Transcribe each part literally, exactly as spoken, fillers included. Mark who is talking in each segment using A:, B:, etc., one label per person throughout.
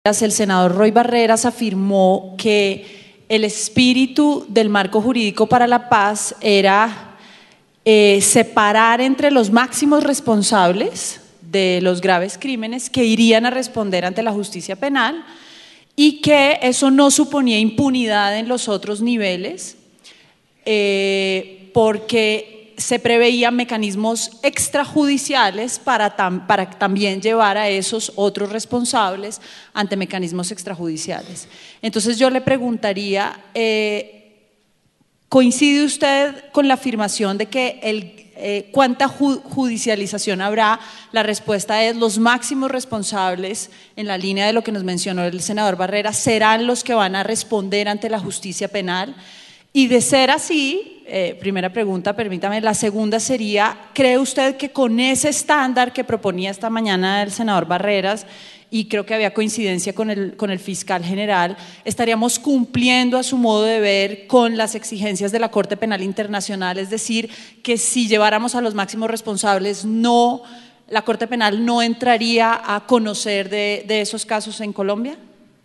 A: el senador Roy Barreras afirmó que el espíritu del marco jurídico para la paz era eh, separar entre los máximos responsables de los graves crímenes que irían a responder ante la justicia penal y que eso no suponía impunidad en los otros niveles eh, porque se preveían mecanismos extrajudiciales para, tam, para también llevar a esos otros responsables ante mecanismos extrajudiciales. Entonces yo le preguntaría, eh, ¿coincide usted con la afirmación de que el, eh, cuánta ju judicialización habrá? La respuesta es: los máximos responsables, en la línea de lo que nos mencionó el senador Barrera, serán los que van a responder ante la justicia penal. Y de ser así, eh, primera pregunta, permítame, la segunda sería: ¿cree usted que con ese estándar que proponía esta mañana el senador Barreras, y creo que había coincidencia con el, con el fiscal general, estaríamos cumpliendo a su modo de ver con las exigencias de la Corte Penal Internacional? Es decir, que si lleváramos a los máximos responsables, no, la Corte Penal no entraría a conocer de, de esos casos en Colombia.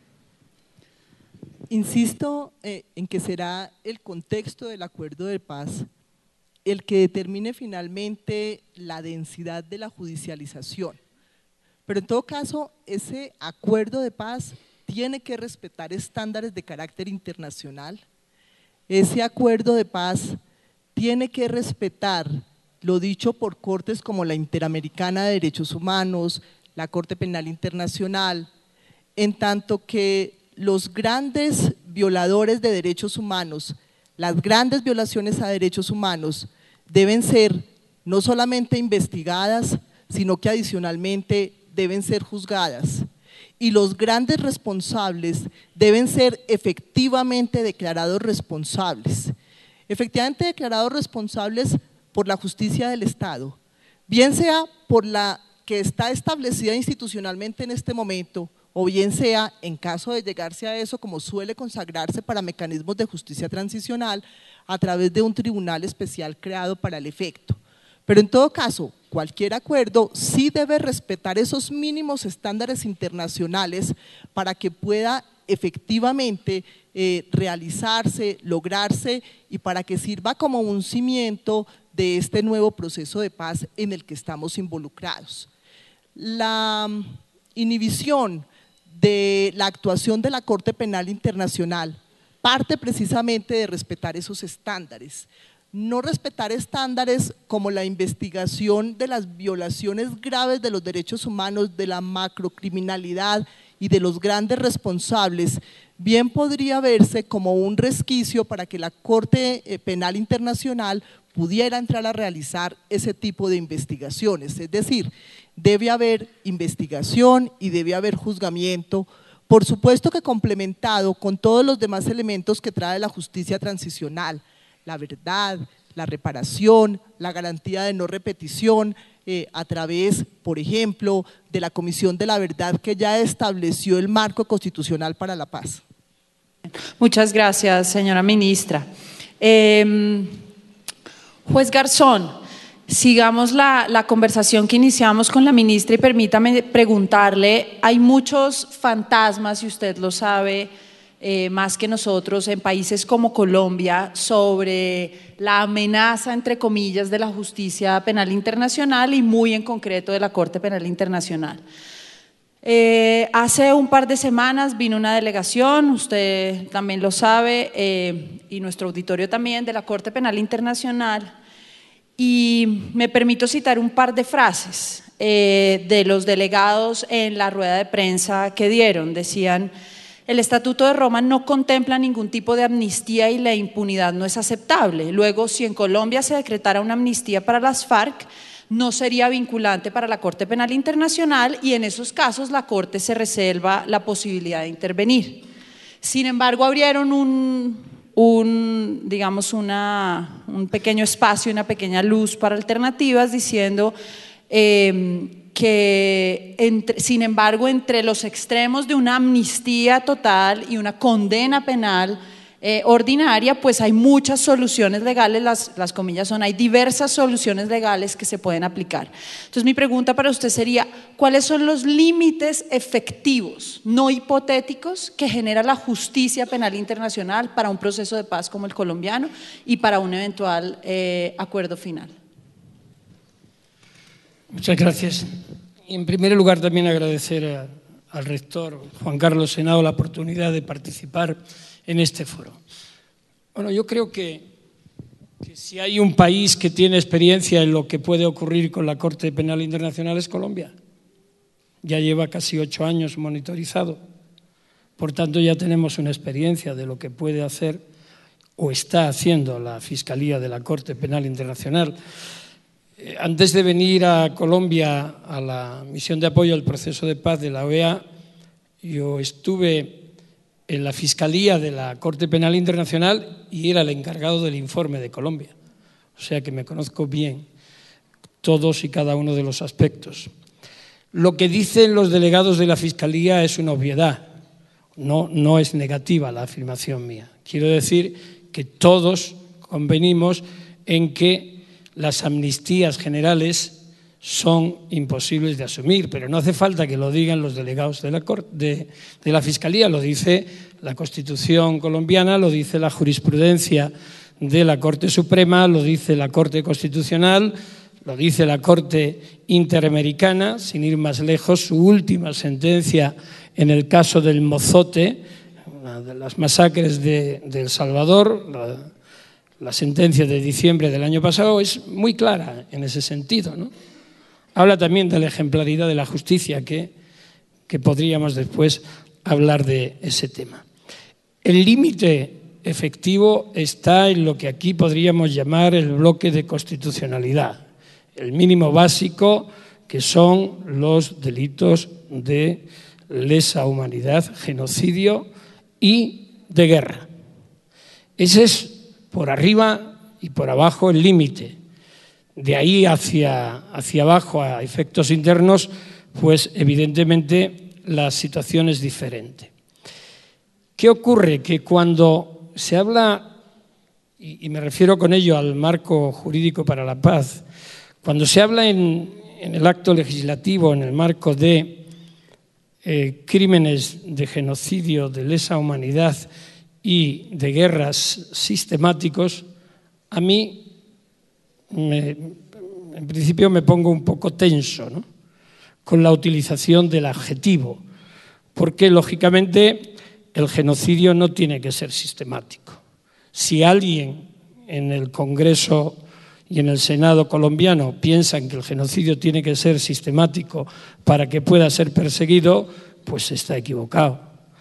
B: Insisto eh, en que será el contexto del acuerdo de paz el que determine finalmente la densidad de la judicialización. Pero en todo caso, ese acuerdo de paz tiene que respetar estándares de carácter internacional. Ese acuerdo de paz tiene que respetar lo dicho por cortes como la Interamericana de Derechos Humanos, la Corte Penal Internacional, en tanto que los grandes violadores de derechos humanos, las grandes violaciones a derechos humanos deben ser no solamente investigadas, sino que adicionalmente deben ser juzgadas. Y los grandes responsables deben ser efectivamente declarados responsables. Efectivamente declarados responsables por la justicia del Estado, bien sea por la que está establecida institucionalmente en este momento, o bien sea, en caso de llegarse a eso, como suele consagrarse para mecanismos de justicia transicional, a través de un tribunal especial creado para el efecto. Pero en todo caso, cualquier acuerdo sí debe respetar esos mínimos estándares internacionales para que pueda efectivamente eh, realizarse, lograrse, y para que sirva como un cimiento de este nuevo proceso de paz en el que estamos involucrados. La inhibición de la actuación de la Corte Penal Internacional parte precisamente de respetar esos estándares. No respetar estándares como la investigación de las violaciones graves de los derechos humanos, de la macrocriminalidad y de los grandes responsables, bien podría verse como un resquicio para que la Corte Penal Internacional pudiera entrar a realizar ese tipo de investigaciones. Es decir, debe haber investigación y debe haber juzgamiento, por supuesto que complementado con todos los demás elementos que trae la justicia transicional: la verdad, la reparación, la garantía de no repetición, eh, a través, por ejemplo, de la Comisión de la Verdad, que ya estableció el marco constitucional para la paz.
A: Muchas gracias, señora ministra. Eh, juez Garzón, sigamos la, la conversación que iniciamos con la ministra y permítame preguntarle: hay muchos fantasmas, y usted lo sabe eh, más que nosotros, en países como Colombia, sobre la amenaza, entre comillas, de la justicia penal internacional y muy en concreto de la Corte Penal Internacional. Eh, hace un par de semanas vino una delegación, usted también lo sabe, eh, y nuestro auditorio también, de la Corte Penal Internacional, y me permito citar un par de frases eh, de los delegados en la rueda de prensa que dieron. Decían: el Estatuto de Roma no contempla ningún tipo de amnistía y la impunidad no es aceptable. Luego, si en Colombia se decretara una amnistía para las FARC, no sería vinculante para la Corte Penal Internacional y en esos casos la Corte se reserva la posibilidad de intervenir. Sin embargo, abrieron un, un, digamos una, un pequeño espacio, una pequeña luz para alternativas, diciendo eh, que, entre, sin embargo, entre los extremos de una amnistía total y una condena penal eh, ordinaria, pues hay muchas soluciones legales, las, las comillas son, hay diversas soluciones legales que se pueden aplicar. Entonces mi pregunta para usted sería, ¿cuáles son los límites efectivos, no hipotéticos, que genera la justicia penal internacional para un proceso de paz como el colombiano y para un eventual eh, acuerdo final?
C: Muchas gracias. En primer lugar, también agradecer a, al rector Juan Carlos Henao la oportunidad de participar en este foro. Bueno, yo creo que, que si hay un país que tiene experiencia en lo que puede ocurrir con la Corte Penal Internacional es Colombia. Ya lleva casi ocho años monitorizado. Por tanto, ya tenemos una experiencia de lo que puede hacer o está haciendo la Fiscalía de la Corte Penal Internacional. Antes de venir a Colombia a la misión de apoyo al proceso de paz de la O E A, yo estuve en la Fiscalía de la Corte Penal Internacional y era el encargado del informe de Colombia. O sea que me conozco bien todos y cada uno de los aspectos. Lo que dicen los delegados de la Fiscalía es una obviedad, no, no es negativa la afirmación mía. Quiero decir que todos convenimos en que las amnistías generales son imposibles de asumir, pero no hace falta que lo digan los delegados de la, de, de la Fiscalía, lo dice la Constitución colombiana, lo dice la jurisprudencia de la Corte Suprema, lo dice la Corte Constitucional, lo dice la Corte Interamericana, sin ir más lejos, su última sentencia en el caso del Mozote, una de las masacres de, de El Salvador, la, la sentencia de diciembre del año pasado, es muy clara en ese sentido, ¿no? Habla también de la ejemplaridad de la justicia, que, que podríamos después hablar de ese tema. El límite efectivo está en lo que aquí podríamos llamar el bloque de constitucionalidad, el mínimo básico, que son los delitos de lesa humanidad, genocidio y de guerra. Ese es por arriba y por abajo el límite. De ahí hacia, hacia abajo, a efectos internos, pues evidentemente la situación es diferente. ¿Qué ocurre? Que cuando se habla, y me refiero con ello al marco jurídico para la paz, cuando se habla en, en el acto legislativo, en el marco de eh, crímenes de genocidio, de lesa humanidad y de guerras sistemáticos, a mí Me, en principio me pongo un poco tenso, ¿no?, con la utilización del adjetivo, porque lógicamente el genocidio no tiene que ser sistemático. Si alguien en el Congreso y en el Senado colombiano piensan que el genocidio tiene que ser sistemático para que pueda ser perseguido, pues está equivocado.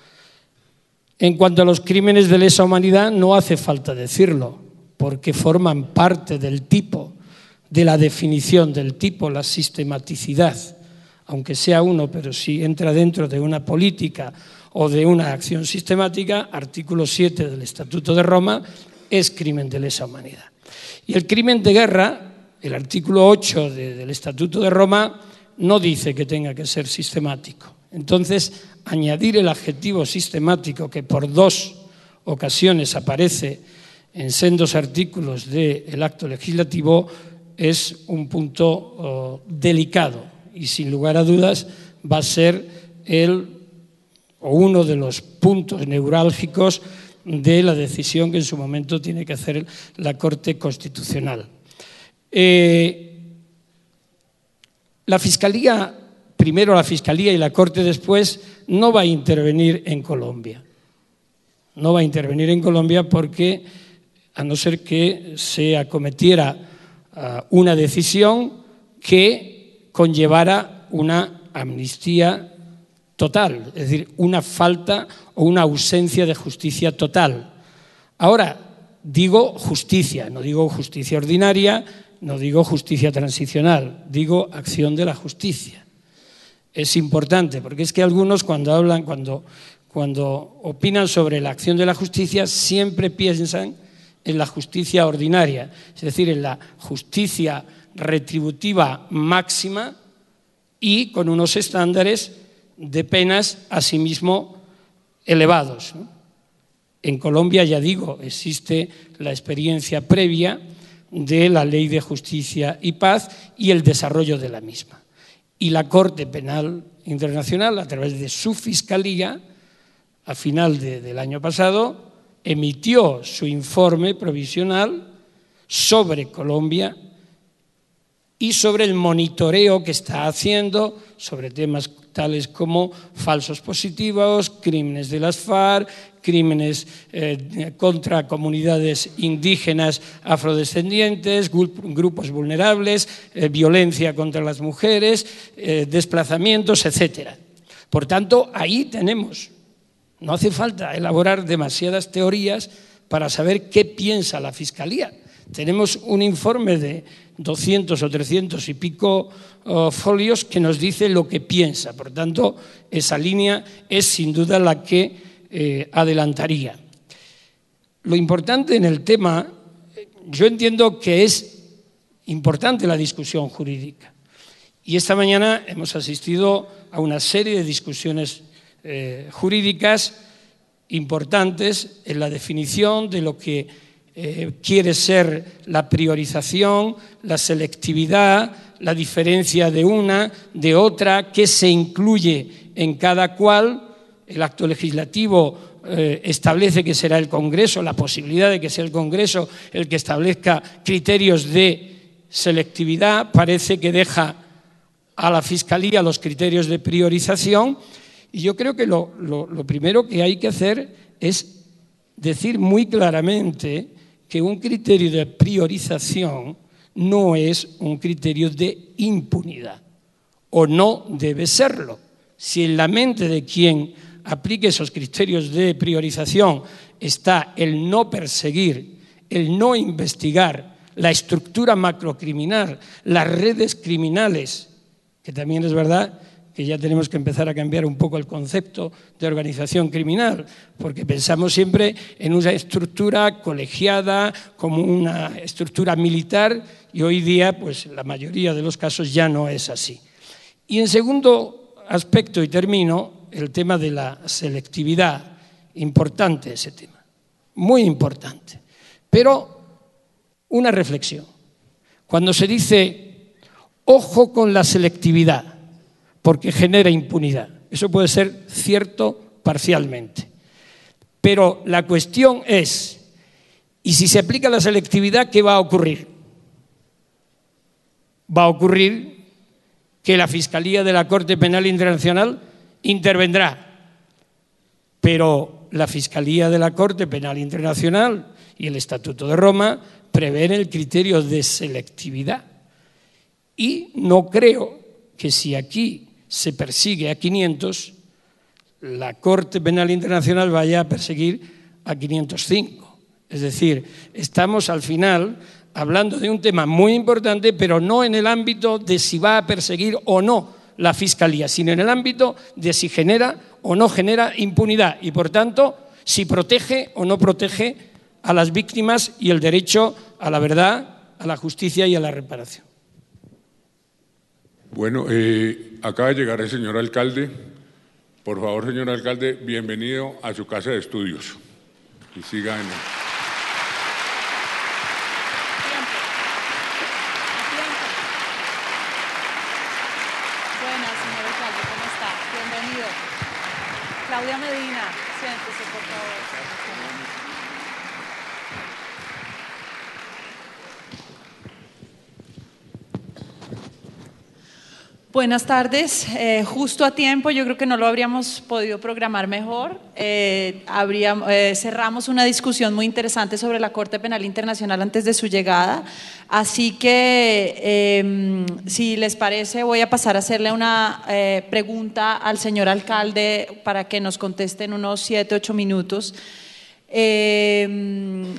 C: En cuanto a los crímenes de lesa humanidad, no hace falta decirlo, porque forman parte del tipo, de la definición del tipo, la sistematicidad, aunque sea uno, pero si entra dentro de una política o de una acción sistemática, artículo siete del Estatuto de Roma, es crimen de lesa humanidad. Y el crimen de guerra, el artículo ocho de, del Estatuto de Roma, no dice que tenga que ser sistemático. Entonces, añadir el adjetivo sistemático, que por dos ocasiones aparece en sendos artículos del acto legislativo, es un punto oh, delicado y sin lugar a dudas va a ser el o uno de los puntos neurálgicos de la decisión que en su momento tiene que hacer la Corte Constitucional. Eh, la Fiscalía, primero la Fiscalía y la Corte después, no va a intervenir en Colombia. No va a intervenir en Colombia porque, a no ser que se acometiera uh, una decisión que conllevara una amnistía total, es decir, una falta o una ausencia de justicia total. Ahora, digo justicia, no digo justicia ordinaria, no digo justicia transicional, digo acción de la justicia. Es importante, porque es que algunos cuando hablan, cuando, cuando opinan sobre la acción de la justicia, siempre piensan en la justicia ordinaria, es decir, en la justicia retributiva máxima y con unos estándares de penas asimismo elevados, ¿no? En Colombia, ya digo, existe la experiencia previa de la Ley de Justicia y Paz y el desarrollo de la misma. Y la Corte Penal Internacional, a través de su Fiscalía, a final de, del año pasado, emitió su informe provisional sobre Colombia y sobre el monitoreo que está haciendo sobre temas tales como falsos positivos, crímenes de las FARC, crímenes eh, contra comunidades indígenas afrodescendientes, grupos vulnerables, eh, violencia contra las mujeres, eh, desplazamientos, etcétera. Por tanto, ahí tenemos. No hace falta elaborar demasiadas teorías para saber qué piensa la Fiscalía. Tenemos un informe de doscientos o trescientos y pico uh, folios que nos dice lo que piensa. Por tanto, esa línea es sin duda la que eh, adelantaría. Lo importante en el tema, yo entiendo que es importante la discusión jurídica. Y esta mañana hemos asistido a una serie de discusiones eh, jurídicas importantes en la definición de lo que Eh, quiere ser la priorización, la selectividad, la diferencia de una, de otra, qué se incluye en cada cual. El acto legislativo eh, establece que será el Congreso, la posibilidad de que sea el Congreso el que establezca criterios de selectividad. Parece que deja a la Fiscalía los criterios de priorización. Y yo creo que lo, lo, lo primero que hay que hacer es decir muy claramente que un criterio de priorización no es un criterio de impunidad, o no debe serlo. Si en la mente de quien aplique esos criterios de priorización está el no perseguir, el no investigar la estructura macrocriminal, las redes criminales, que también es verdad que ya tenemos que empezar a cambiar un poco el concepto de organización criminal, porque pensamos siempre en una estructura colegiada, como una estructura militar, y hoy día, pues, la mayoría de los casos ya no es así. Y en segundo aspecto, y termino, el tema de la selectividad. Importante ese tema, muy importante. Pero una reflexión. Cuando se dice, ojo con la selectividad, porque genera impunidad. Eso puede ser cierto parcialmente. Pero la cuestión es, ¿y si se aplica la selectividad, qué va a ocurrir? Va a ocurrir que la Fiscalía de la Corte Penal Internacional intervendrá, pero la Fiscalía de la Corte Penal Internacional y el Estatuto de Roma prevén el criterio de selectividad. Y no creo que si aquí se persigue a quinientos, la Corte Penal Internacional vaya a perseguir a quinientos cinco. Es decir, estamos al final hablando de un tema muy importante, pero no en el ámbito de si va a perseguir o no la Fiscalía, sino en el ámbito de si genera o no genera impunidad y, por tanto, si protege o no protege a las víctimas y el derecho a la verdad, a la justicia y a la reparación.
D: Bueno, eh, acaba de llegar el señor alcalde. Por favor, señor alcalde, bienvenido a su casa de estudios. Y siga en el...
A: Buenas, señor alcalde, ¿cómo está? Bienvenido. Claudia Medina, siéntese, por favor. Buenas tardes, eh, justo a tiempo, yo creo que no lo habríamos podido programar mejor. Eh, habríamos, eh, cerramos una discusión muy interesante sobre la Corte Penal Internacional antes de su llegada, así que eh, si les parece voy a pasar a hacerle una eh, pregunta al señor alcalde para que nos conteste en unos siete, ocho minutos. Eh,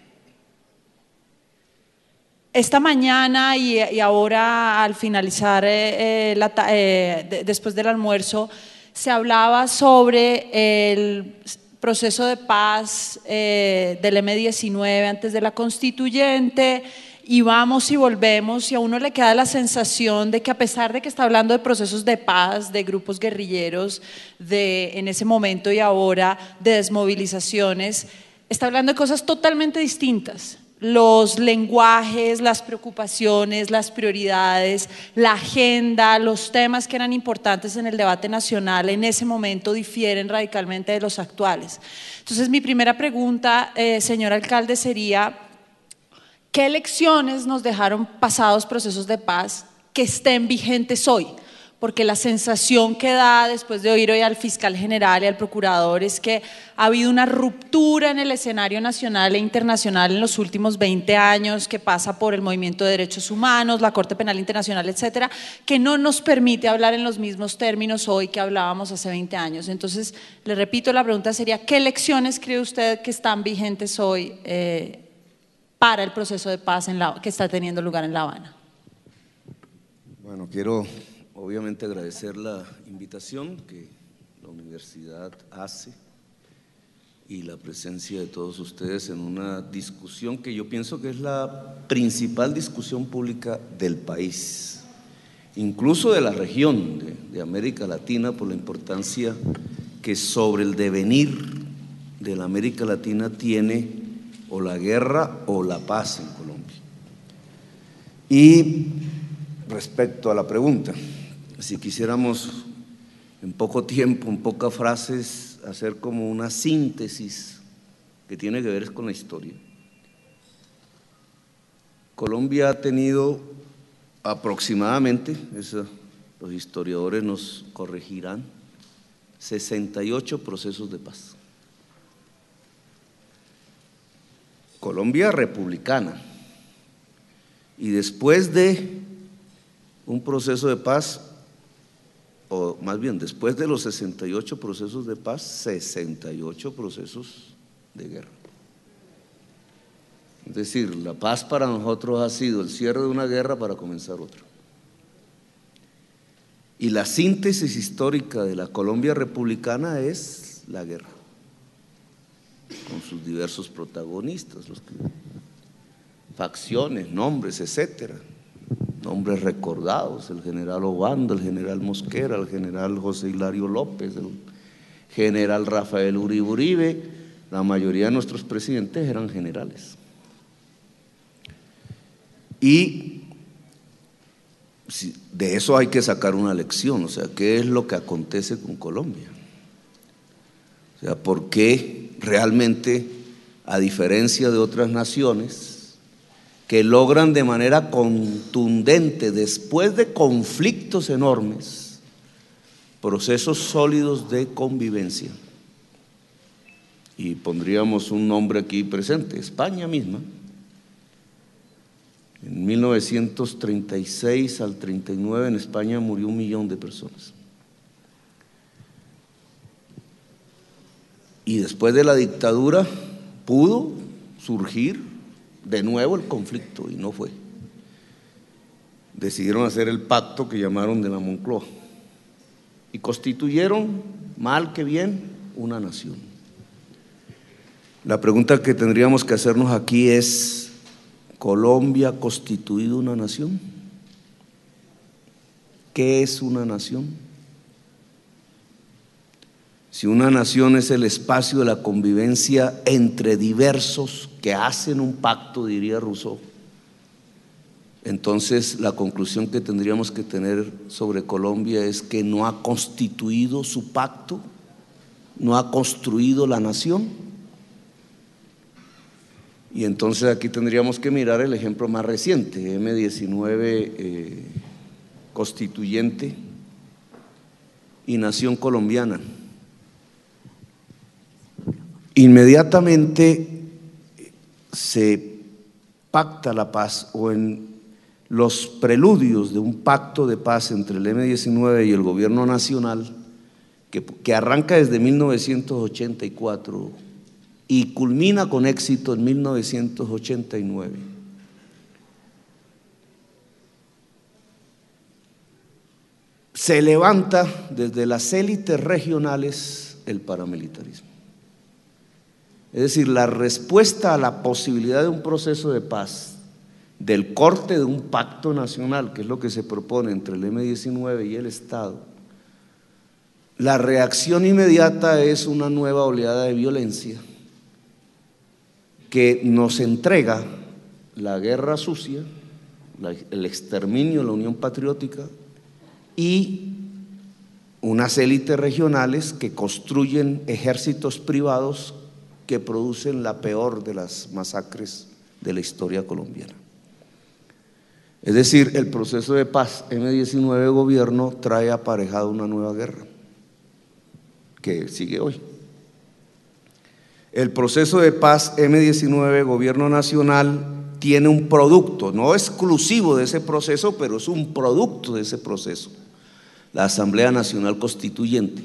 A: Esta mañana y, y ahora al finalizar, eh, la, eh, de, después del almuerzo, se hablaba sobre el proceso de paz eh, del eme diecinueve antes de la constituyente y vamos y volvemos y a uno le queda la sensación de que a pesar de que está hablando de procesos de paz, de grupos guerrilleros, de en ese momento y ahora, de desmovilizaciones, está hablando de cosas totalmente distintas. Los lenguajes, las preocupaciones, las prioridades, la agenda, los temas que eran importantes en el debate nacional en ese momento difieren radicalmente de los actuales. Entonces, mi primera pregunta, eh, señor alcalde, sería: ¿qué lecciones nos dejaron pasados procesos de paz que estén vigentes hoy? Porque la sensación que da después de oír hoy al fiscal general y al procurador es que ha habido una ruptura en el escenario nacional e internacional en los últimos veinte años, que pasa por el movimiento de derechos humanos, la Corte Penal Internacional, etcétera, que no nos permite hablar en los mismos términos hoy que hablábamos hace veinte años. Entonces, le repito, la pregunta sería: ¿qué lecciones cree usted que están vigentes hoy eh, para el proceso de paz en la, que está teniendo lugar en La Habana?
E: Bueno, quiero obviamente agradecer la invitación que la universidad hace y la presencia de todos ustedes en una discusión que yo pienso que es la principal discusión pública del país, incluso de la región de, de América Latina, por la importancia que sobre el devenir de la América Latina tiene o la guerra o la paz en Colombia. Y respecto a la pregunta, si quisiéramos en poco tiempo, en pocas frases, hacer como una síntesis que tiene que ver con la historia. Colombia ha tenido aproximadamente, eso los historiadores nos corregirán, sesenta y ocho procesos de paz. Colombia republicana, y después de un proceso de paz, o más bien después de los sesenta y ocho procesos de paz, sesenta y ocho procesos de guerra. Es decir, la paz para nosotros ha sido el cierre de una guerra para comenzar otra. Y la síntesis histórica de la Colombia republicana es la guerra, con sus diversos protagonistas, los que, facciones, nombres, etcétera. Nombres recordados: el general Obando, el general Mosquera, el general José Hilario López, el general Rafael Uribe Uribe. La mayoría de nuestros presidentes eran generales. Y de eso hay que sacar una lección, o sea, ¿qué es lo que acontece con Colombia? O sea, ¿por qué realmente, a diferencia de otras naciones que logran de manera contundente, después de conflictos enormes, procesos sólidos de convivencia? Y pondríamos un nombre aquí presente: España misma. En mil novecientos treinta y seis al treinta y nueve en España murió un millón de personas. Y después de la dictadura pudo surgir de nuevo el conflicto, y no fue. Decidieron hacer el pacto que llamaron de la Moncloa y constituyeron, mal que bien, una nación. La pregunta que tendríamos que hacernos aquí es: ¿Colombia ha constituido una nación? ¿Qué es una nación? Si una nación es el espacio de la convivencia entre diversos que hacen un pacto, diría Rousseau, entonces la conclusión que tendríamos que tener sobre Colombia es que no ha constituido su pacto, no ha construido la nación. Y entonces aquí tendríamos que mirar el ejemplo más reciente, eme diecinueve eh, constituyente y nación colombiana. Inmediatamente se pacta la paz, o en los preludios de un pacto de paz entre el eme diecinueve y el gobierno nacional, que, que arranca desde mil novecientos ochenta y cuatro y culmina con éxito en mil novecientos ochenta y nueve. Se levanta desde las élites regionales el paramilitarismo. Es decir, la respuesta a la posibilidad de un proceso de paz del corte de un pacto nacional, que es lo que se propone entre el eme diecinueve y el Estado, la reacción inmediata es una nueva oleada de violencia que nos entrega la guerra sucia, la, el exterminio de la Unión Patriótica y unas élites regionales que construyen ejércitos privados que producen la peor de las masacres de la historia colombiana. Es decir, el proceso de paz eme diecinueve gobierno trae aparejado una nueva guerra que sigue hoy. El proceso de paz eme diecinueve gobierno nacional tiene un producto, no exclusivo de ese proceso, pero es un producto de ese proceso, la Asamblea Nacional Constituyente.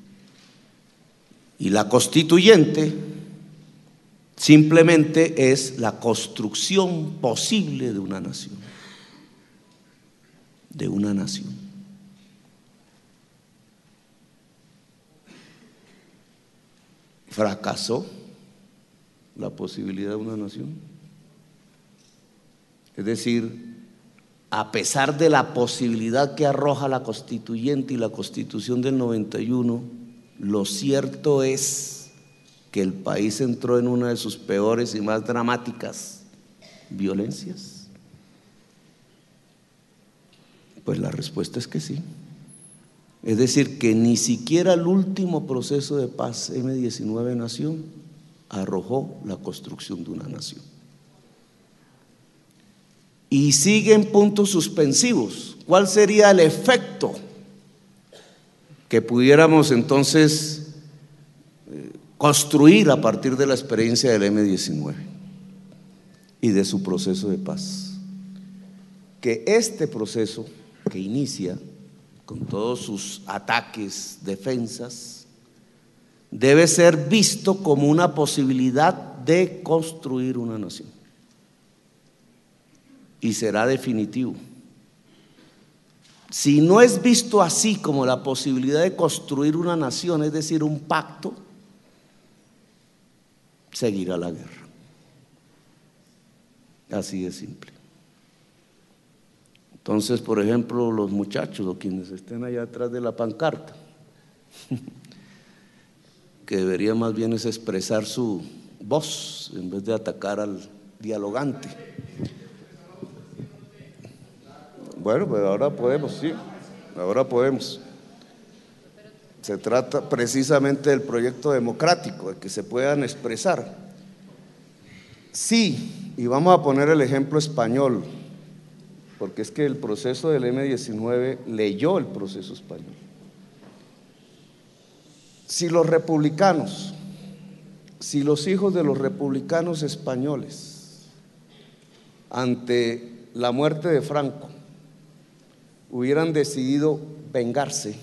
E: Y la constituyente simplemente es la construcción posible de una nación, de una nación. ¿Fracasó la posibilidad de una nación? Es decir, a pesar de la posibilidad que arroja la constituyente y la Constitución del noventa y uno, lo cierto es que el país entró en una de sus peores y más dramáticas violencias. Pues la respuesta es que sí. Es decir, que ni siquiera el último proceso de paz eme diecinueve nación arrojó la construcción de una nación. Y siguen puntos suspensivos. ¿Cuál sería el efecto que pudiéramos entonces construir a partir de la experiencia del eme diecinueve y de su proceso de paz? Que este proceso que inicia con todos sus ataques, defensas, debe ser visto como una posibilidad de construir una nación. Y será definitivo. Si no es visto así como la posibilidad de construir una nación, es decir, un pacto, seguirá la guerra. Así de simple. Entonces, por ejemplo, los muchachos o quienes estén allá atrás de la pancarta, que debería más bien es expresar su voz en vez de atacar al dialogante. Bueno, pues ahora podemos, sí, ahora podemos. Se trata precisamente del proyecto democrático, de que se puedan expresar. Sí, y vamos a poner el ejemplo español, porque es que el proceso del eme diecinueve leyó el proceso español. Si los republicanos, si los hijos de los republicanos españoles, ante la muerte de Franco, hubieran decidido vengarse,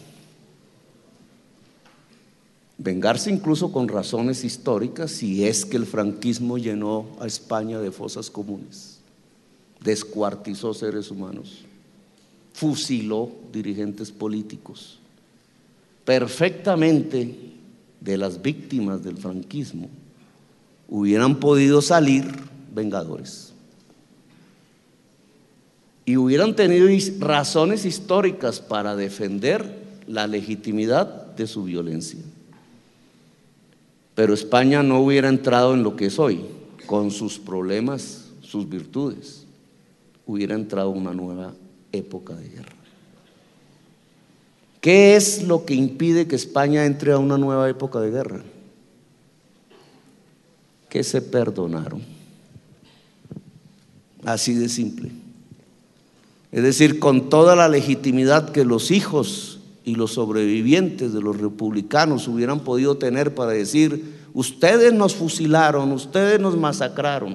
E: vengarse incluso con razones históricas, si es que el franquismo llenó a España de fosas comunes, descuartizó seres humanos, fusiló dirigentes políticos, perfectamente de las víctimas del franquismo hubieran podido salir vengadores y hubieran tenido razones históricas para defender la legitimidad de su violencia. Pero España no hubiera entrado en lo que es hoy, con sus problemas, sus virtudes. Hubiera entrado una nueva época de guerra. ¿Qué es lo que impide que España entre a una nueva época de guerra? Que se perdonaron. Así de simple. Es decir, con toda la legitimidad que los hijos y los sobrevivientes de los republicanos hubieran podido tener para decir: ustedes nos fusilaron, ustedes nos masacraron,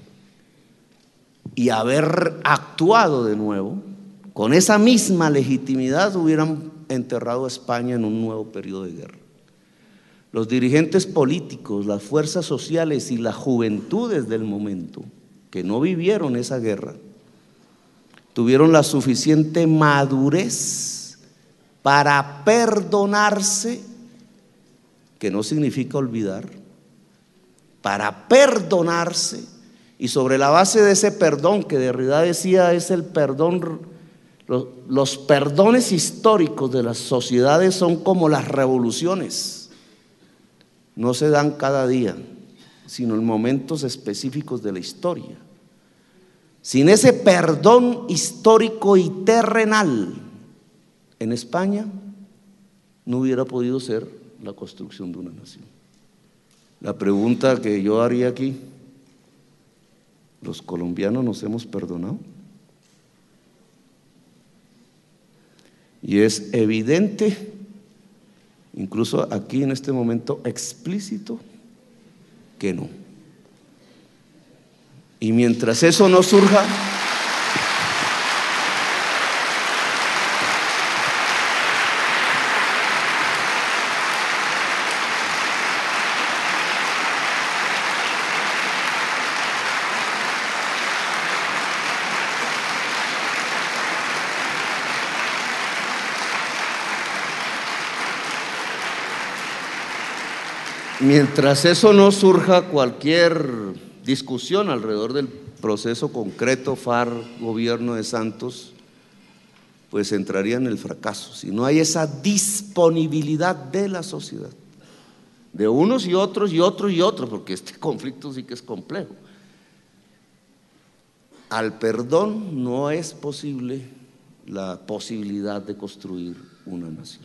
E: y haber actuado de nuevo, con esa misma legitimidad hubieran enterrado a España en un nuevo periodo de guerra. Los dirigentes políticos, las fuerzas sociales y las juventudes del momento, que no vivieron esa guerra, tuvieron la suficiente madurez para perdonarse, que no significa olvidar, para perdonarse Y sobre la base de ese perdón que Derrida decía es el perdón, los, los perdones históricos de las sociedades son como las revoluciones, no se dan cada día, sino en momentos específicos de la historia. Sin ese perdón histórico y terrenal en España no hubiera podido ser la construcción de una nación. La pregunta que yo haría aquí: ¿los colombianos nos hemos perdonado? Y es evidente, incluso aquí en este momento explícito, que no. Y mientras eso no surja, mientras eso no surja, cualquier discusión alrededor del proceso concreto F A R C, gobierno de Santos, pues entraría en el fracaso. Si no hay esa disponibilidad de la sociedad, de unos y otros y otros y otros, porque este conflicto sí que es complejo, al perdón, no es posible la posibilidad de construir una nación.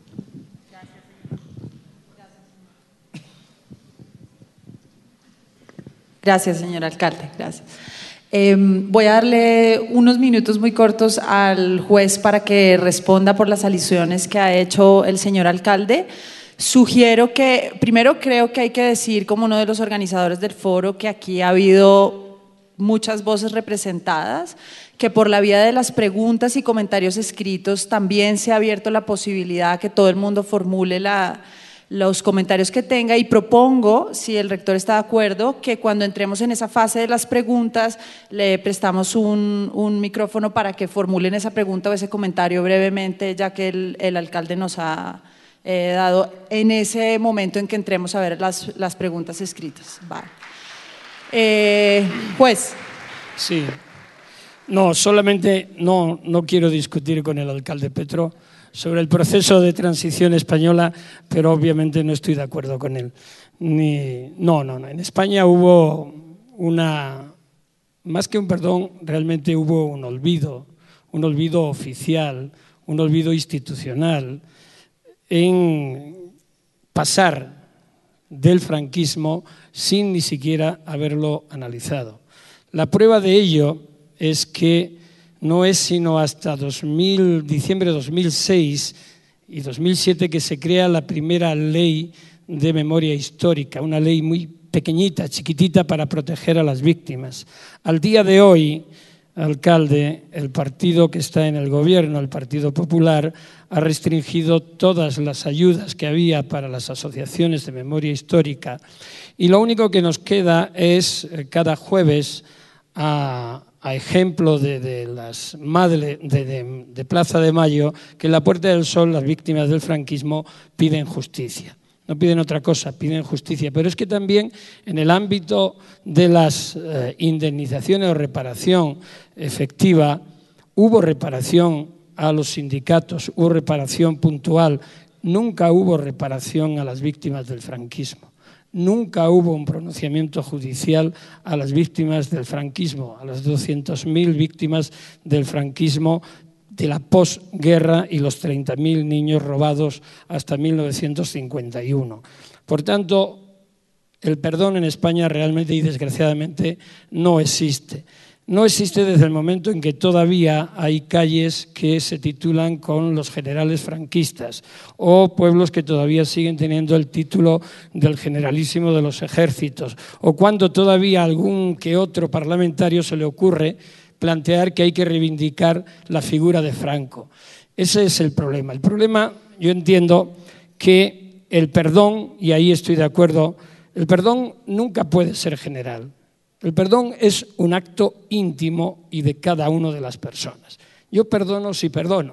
A: Gracias, señor alcalde, gracias. Eh, voy a darle unos minutos muy cortos al juez para que responda por las alusiones que ha hecho el señor alcalde. Sugiero que, primero creo que hay que decir, como uno de los organizadores del foro, que aquí ha habido muchas voces representadas, que por la vía de las preguntas y comentarios escritos también se ha abierto la posibilidad que todo el mundo formule la los comentarios que tenga, y propongo, si el rector está de acuerdo, que cuando entremos en esa fase de las preguntas le prestamos un, un micrófono para que formulen esa pregunta o ese comentario brevemente, ya que el, el alcalde nos ha eh, dado en ese momento en que entremos a ver las, las preguntas escritas. Vale. Eh, juez.
C: Sí. No, solamente no, no quiero discutir con el alcalde Petro sobre el proceso de transición española, pero obviamente no estoy de acuerdo con él. Ni, no, no, no. En España hubo una, más que un perdón, realmente hubo un olvido, un olvido oficial, un olvido institucional, en pasar del franquismo sin ni siquiera haberlo analizado. La prueba de ello es que no es sino hasta dos mil, diciembre de dos mil seis y dos mil siete que se crea la primera ley de memoria histórica, una ley muy pequeñita, chiquitita, para proteger a las víctimas. Al día de hoy, alcalde, el partido que está en el gobierno, el Partido Popular, ha restringido todas las ayudas que había para las asociaciones de memoria histórica, y lo único que nos queda es cada jueves a a ejemplo de, de las madres de, de, de Plaza de Mayo, que en la Puerta del Sol las víctimas del franquismo piden justicia. No piden otra cosa, piden justicia. Pero es que también en el ámbito de las eh, indemnizaciones o reparación efectiva, hubo reparación a los sindicatos, hubo reparación puntual. Nunca hubo reparación a las víctimas del franquismo. Nunca hubo un pronunciamiento judicial a las víctimas del franquismo, a las doscientas mil víctimas del franquismo de la posguerra y los treinta mil niños robados hasta mil novecientos cincuenta y uno. Por tanto, el perdón en España realmente y desgraciadamente no existe. No existe desde el momento en que todavía hay calles que se titulan con los generales franquistas o pueblos que todavía siguen teniendo el título del generalísimo de los ejércitos, o cuando todavía a algún que otro parlamentario se le ocurre plantear que hay que reivindicar la figura de Franco. Ese es el problema. El problema, yo entiendo que el perdón, y ahí estoy de acuerdo, el perdón nunca puede ser general. El perdón es un acto íntimo y de cada una de las personas. Yo perdono si perdono.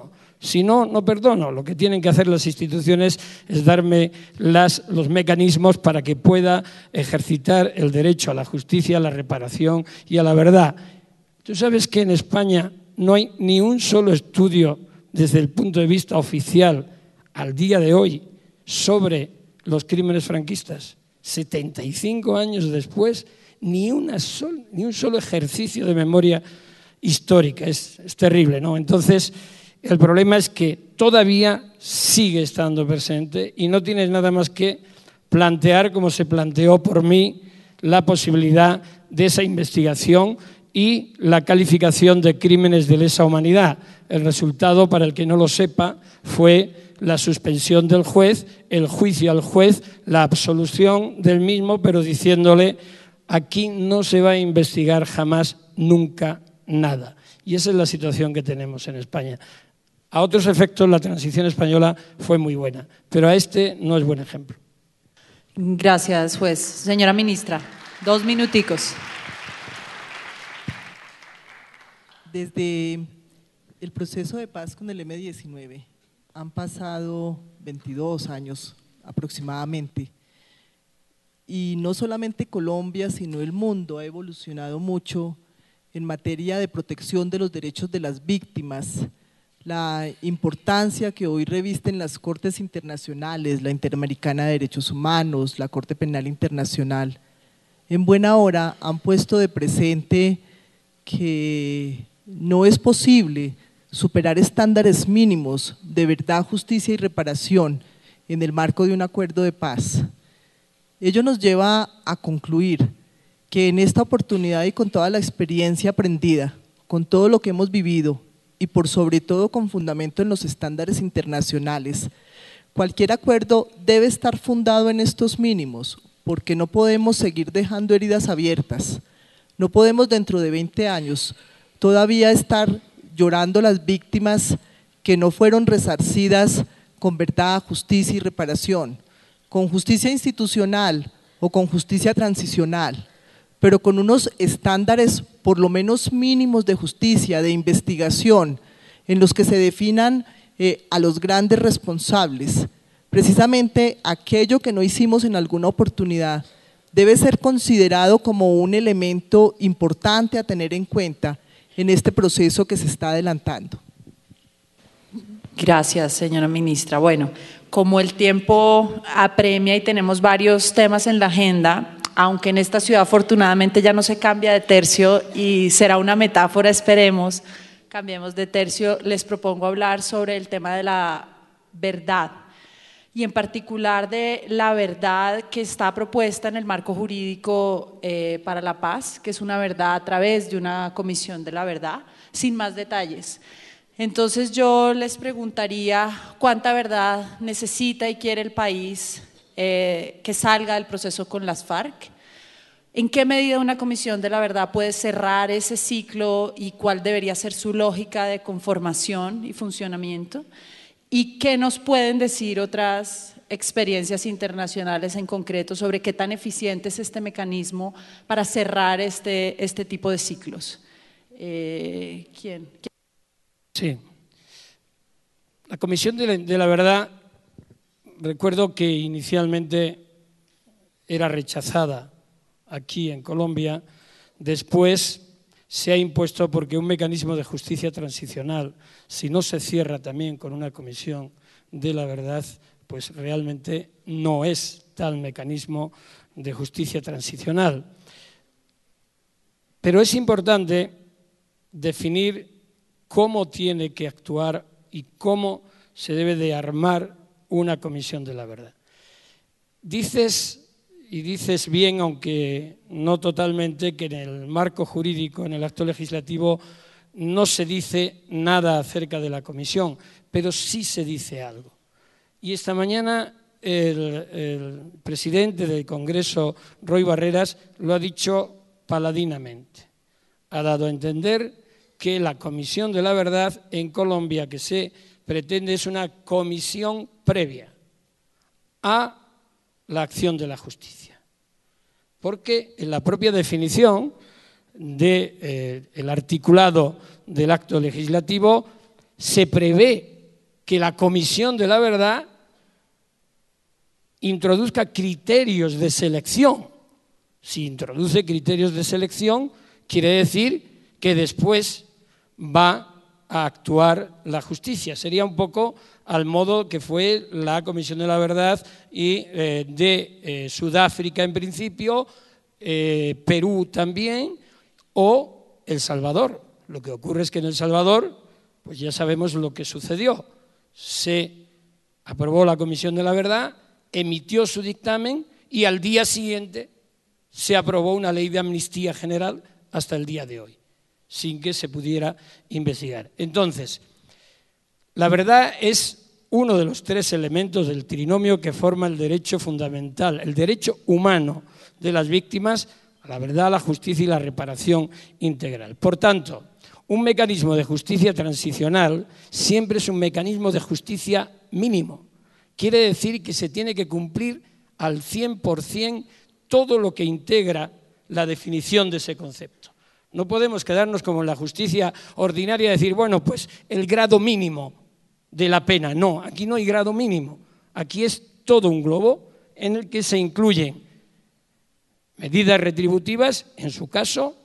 C: Si no, no perdono. Lo que tienen que hacer las instituciones es darme las, los mecanismos para que pueda ejercitar el derecho a la justicia, a la reparación y a la verdad. Tú sabes que en España no hay ni un solo estudio desde el punto de vista oficial al día de hoy sobre los crímenes franquistas. setenta y cinco años después, ni, una sol, ni un solo ejercicio de memoria histórica. Es, es terrible, ¿no? Entonces, el problema es que todavía sigue estando presente y no tienes nada más que plantear, como se planteó por mí, la posibilidad de esa investigación y la calificación de crímenes de lesa humanidad. El resultado, para el que no lo sepa, fue la suspensión del juez, el juicio al juez, la absolución del mismo, pero diciéndole: aquí no se va a investigar jamás, nunca, nada. Y esa es la situación que tenemos en España. A otros efectos, la transición española fue muy buena, pero a este no es buen ejemplo.
A: Gracias, juez. Señora ministra, dos minuticos.
B: Desde el proceso de paz con el eme diecinueve han pasado veintidós años aproximadamente, y no solamente Colombia, sino el mundo ha evolucionado mucho en materia de protección de los derechos de las víctimas. La importancia que hoy revisten las cortes internacionales, la Interamericana de Derechos Humanos, la Corte Penal Internacional, en buena hora han puesto de presente que no es posible superar estándares mínimos de verdad, justicia y reparación en el marco de un acuerdo de paz. Ello nos lleva a concluir que en esta oportunidad y con toda la experiencia aprendida, con todo lo que hemos vivido, y por sobre todo con fundamento en los estándares internacionales, cualquier acuerdo debe estar fundado en estos mínimos, porque no podemos seguir dejando heridas abiertas. No podemos dentro de veinte años todavía estar llorando las víctimas que no fueron resarcidas con verdad, justicia y reparación, con justicia institucional o con justicia transicional, pero con unos estándares por lo menos mínimos de justicia, de investigación, en los que se definan eh, a los grandes responsables. Precisamente aquello que no hicimos en alguna oportunidad debe ser considerado como un elemento importante a tener en cuenta en este proceso que se está adelantando.
A: Gracias, señora ministra. Bueno, como el tiempo apremia y tenemos varios temas en la agenda, aunque en esta ciudad afortunadamente ya no se cambia de tercio y será una metáfora, esperemos, cambiemos de tercio, les propongo hablar sobre el tema de la verdad y en particular de la verdad que está propuesta en el marco jurídico eh, para la paz, que es una verdad a través de una comisión de la verdad, sin más detalles. Entonces yo les preguntaría cuánta verdad necesita y quiere el país Eh, que salga del proceso con las FARC, en qué medida una comisión de la verdad puede cerrar ese ciclo y cuál debería ser su lógica de conformación y funcionamiento, y qué nos pueden decir otras experiencias internacionales en concreto sobre qué tan eficiente es este mecanismo para cerrar este, este tipo de ciclos. Eh, ¿quién?
C: Sí. La Comisión de la, de la Verdad, recuerdo que inicialmente era rechazada aquí en Colombia, después se ha impuesto porque un mecanismo de justicia transicional, si no se cierra también con una comisión de la verdad, pues realmente no es tal mecanismo de justicia transicional. Pero es importante definir cómo tiene que actuar y cómo se debe de armar una comisión de la verdad. Dices, y dices bien, aunque no totalmente, que en el marco jurídico, en el acto legislativo, no se dice nada acerca de la comisión, pero sí se dice algo. Y esta mañana el, el presidente del Congreso, Roy Barreras, lo ha dicho paladinamente. Ha dado a entender que la Comisión de la Verdad en Colombia que se pretende es una comisión previa a la acción de la justicia. Porque en la propia definición del eh, articulado del acto legislativo se prevé que la Comisión de la Verdad introduzca criterios de selección. Si introduce criterios de selección, quiere decir que después va a actuar la justicia. Sería un poco al modo que fue la Comisión de la Verdad y eh, de eh, Sudáfrica en principio, eh, Perú también, o El Salvador. Lo que ocurre es que en El Salvador, pues ya sabemos lo que sucedió. Se aprobó la Comisión de la Verdad, emitió su dictamen y al día siguiente se aprobó una ley de amnistía general hasta el día de hoy, sin que se pudiera investigar. Entonces, la verdad es uno de los tres elementos del trinomio que forma el derecho fundamental, el derecho humano de las víctimas a la verdad, la justicia y la reparación integral. Por tanto, un mecanismo de justicia transicional siempre es un mecanismo de justicia mínimo. Quiere decir que se tiene que cumplir al cien por cien todo lo que integra la definición de ese concepto. No podemos quedarnos como en la justicia ordinaria y decir, bueno, pues el grado mínimo de la pena. No, aquí no hay grado mínimo. Aquí es todo un globo en el que se incluyen medidas retributivas, en su caso,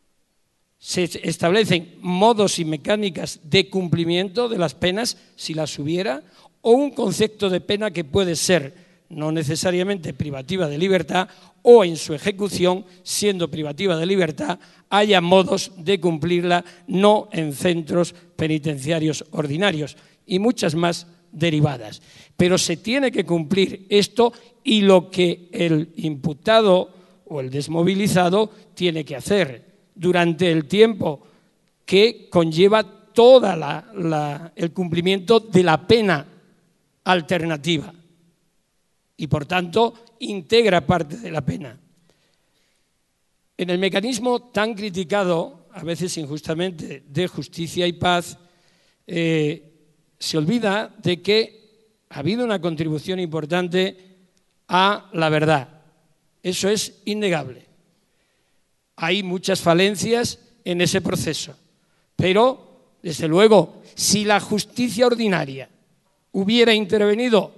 C: se establecen modos y mecánicas de cumplimiento de las penas, si las hubiera, o un concepto de pena que puede ser no necesariamente privativa de libertad o en su ejecución, siendo privativa de libertad, haya modos de cumplirla no en centros penitenciarios ordinarios y muchas más derivadas. Pero se tiene que cumplir esto y lo que el imputado o el desmovilizado tiene que hacer durante el tiempo que conlleva todo el cumplimiento de la pena alternativa y, por tanto, integra parte de la pena. En el mecanismo tan criticado, a veces injustamente, de justicia y paz, eh, se olvida de que ha habido una contribución importante a la verdad. Eso es innegable. Hay muchas falencias en ese proceso, pero, desde luego, si la justicia ordinaria hubiera intervenido,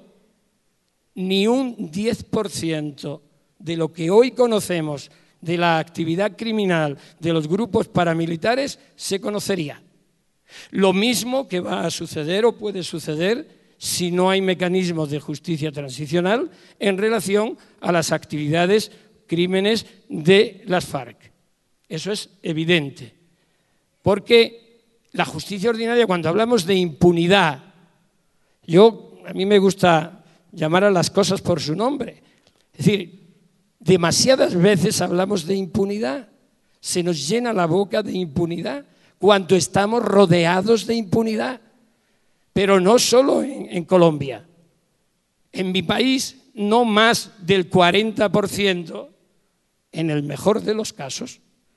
C: ni un diez por ciento de lo que hoy conocemos de la actividad criminal de los grupos paramilitares se conocería. Lo mismo que va a suceder o puede suceder si no hay mecanismos de justicia transicional en relación a las actividades, crímenes de las FARC. Eso es evidente, porque la justicia ordinaria, cuando hablamos de impunidad, yo, a mí me gusta llamar a las cosas por su nombre. Es decir, demasiadas veces hablamos de impunidad, se nos llena la boca de impunidad, cuando estamos rodeados de impunidad, pero no solo en, en Colombia. En mi país, no más del cuarenta por ciento, en el mejor de los casos,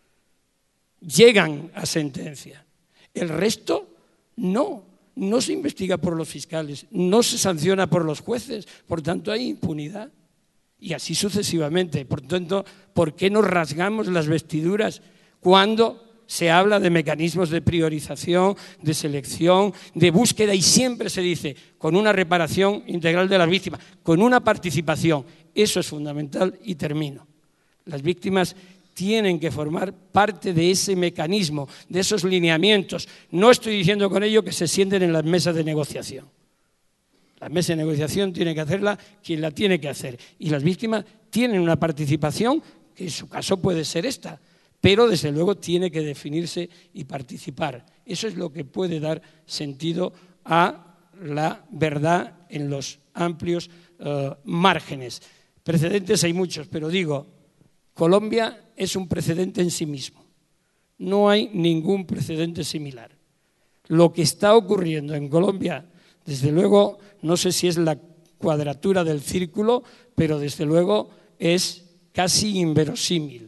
C: llegan a sentencia. El resto, no. No se investiga por los fiscales, no se sanciona por los jueces, por tanto hay impunidad. Y así sucesivamente. Por tanto, ¿por qué nos rasgamos las vestiduras cuando se habla de mecanismos de priorización, de selección, de búsqueda? Y siempre se dice, con una reparación integral de las víctimas, con una participación. Eso es fundamental y termino. Las víctimas tienen que formar parte de ese mecanismo, de esos lineamientos. No estoy diciendo con ello que se sienten en las mesas de negociación. La mesa de negociación tiene que hacerla quien la tiene que hacer. Y las víctimas tienen una participación, que en su caso puede ser esta, pero desde luego tiene que definirse y participar. Eso es lo que puede dar sentido a la verdad en los amplios uh, márgenes. Precedentes hay muchos, pero digo, Colombia es un precedente en sí mismo. No hay ningún precedente similar. Lo que está ocurriendo en Colombia, desde luego, no sé si es la cuadratura del círculo, pero desde luego es casi inverosímil.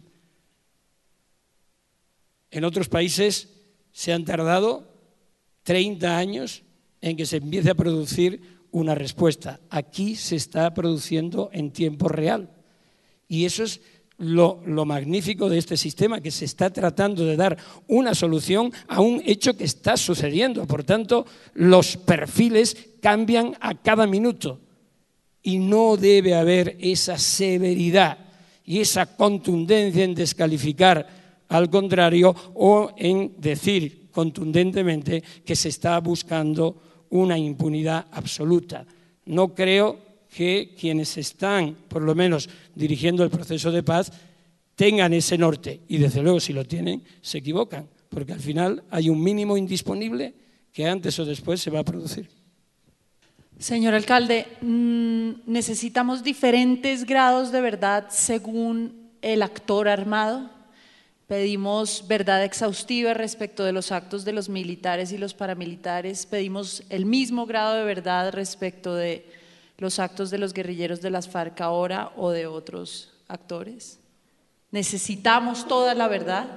C: En otros países se han tardado treinta años en que se empiece a producir una respuesta. Aquí se está produciendo en tiempo real. Y eso es lo, lo magnífico de este sistema, que se está tratando de dar una solución a un hecho que está sucediendo. Por tanto, los perfiles cambian a cada minuto y no debe haber esa severidad y esa contundencia en descalificar al contrario o en decir contundentemente que se está buscando una impunidad absoluta. No creo que quienes están, por lo menos, dirigiendo el proceso de paz, tengan ese norte. Y desde luego, si lo tienen, se equivocan, porque al final hay un mínimo indisponible que antes o después se va a producir.
A: Señor alcalde, ¿necesitamos diferentes grados de verdad según el actor armado? Pedimos verdad exhaustiva respecto de los actos de los militares y los paramilitares. Pedimos el mismo grado de verdad respecto de los actos de los guerrilleros de las FARC ahora o de otros actores. ¿Necesitamos toda la verdad?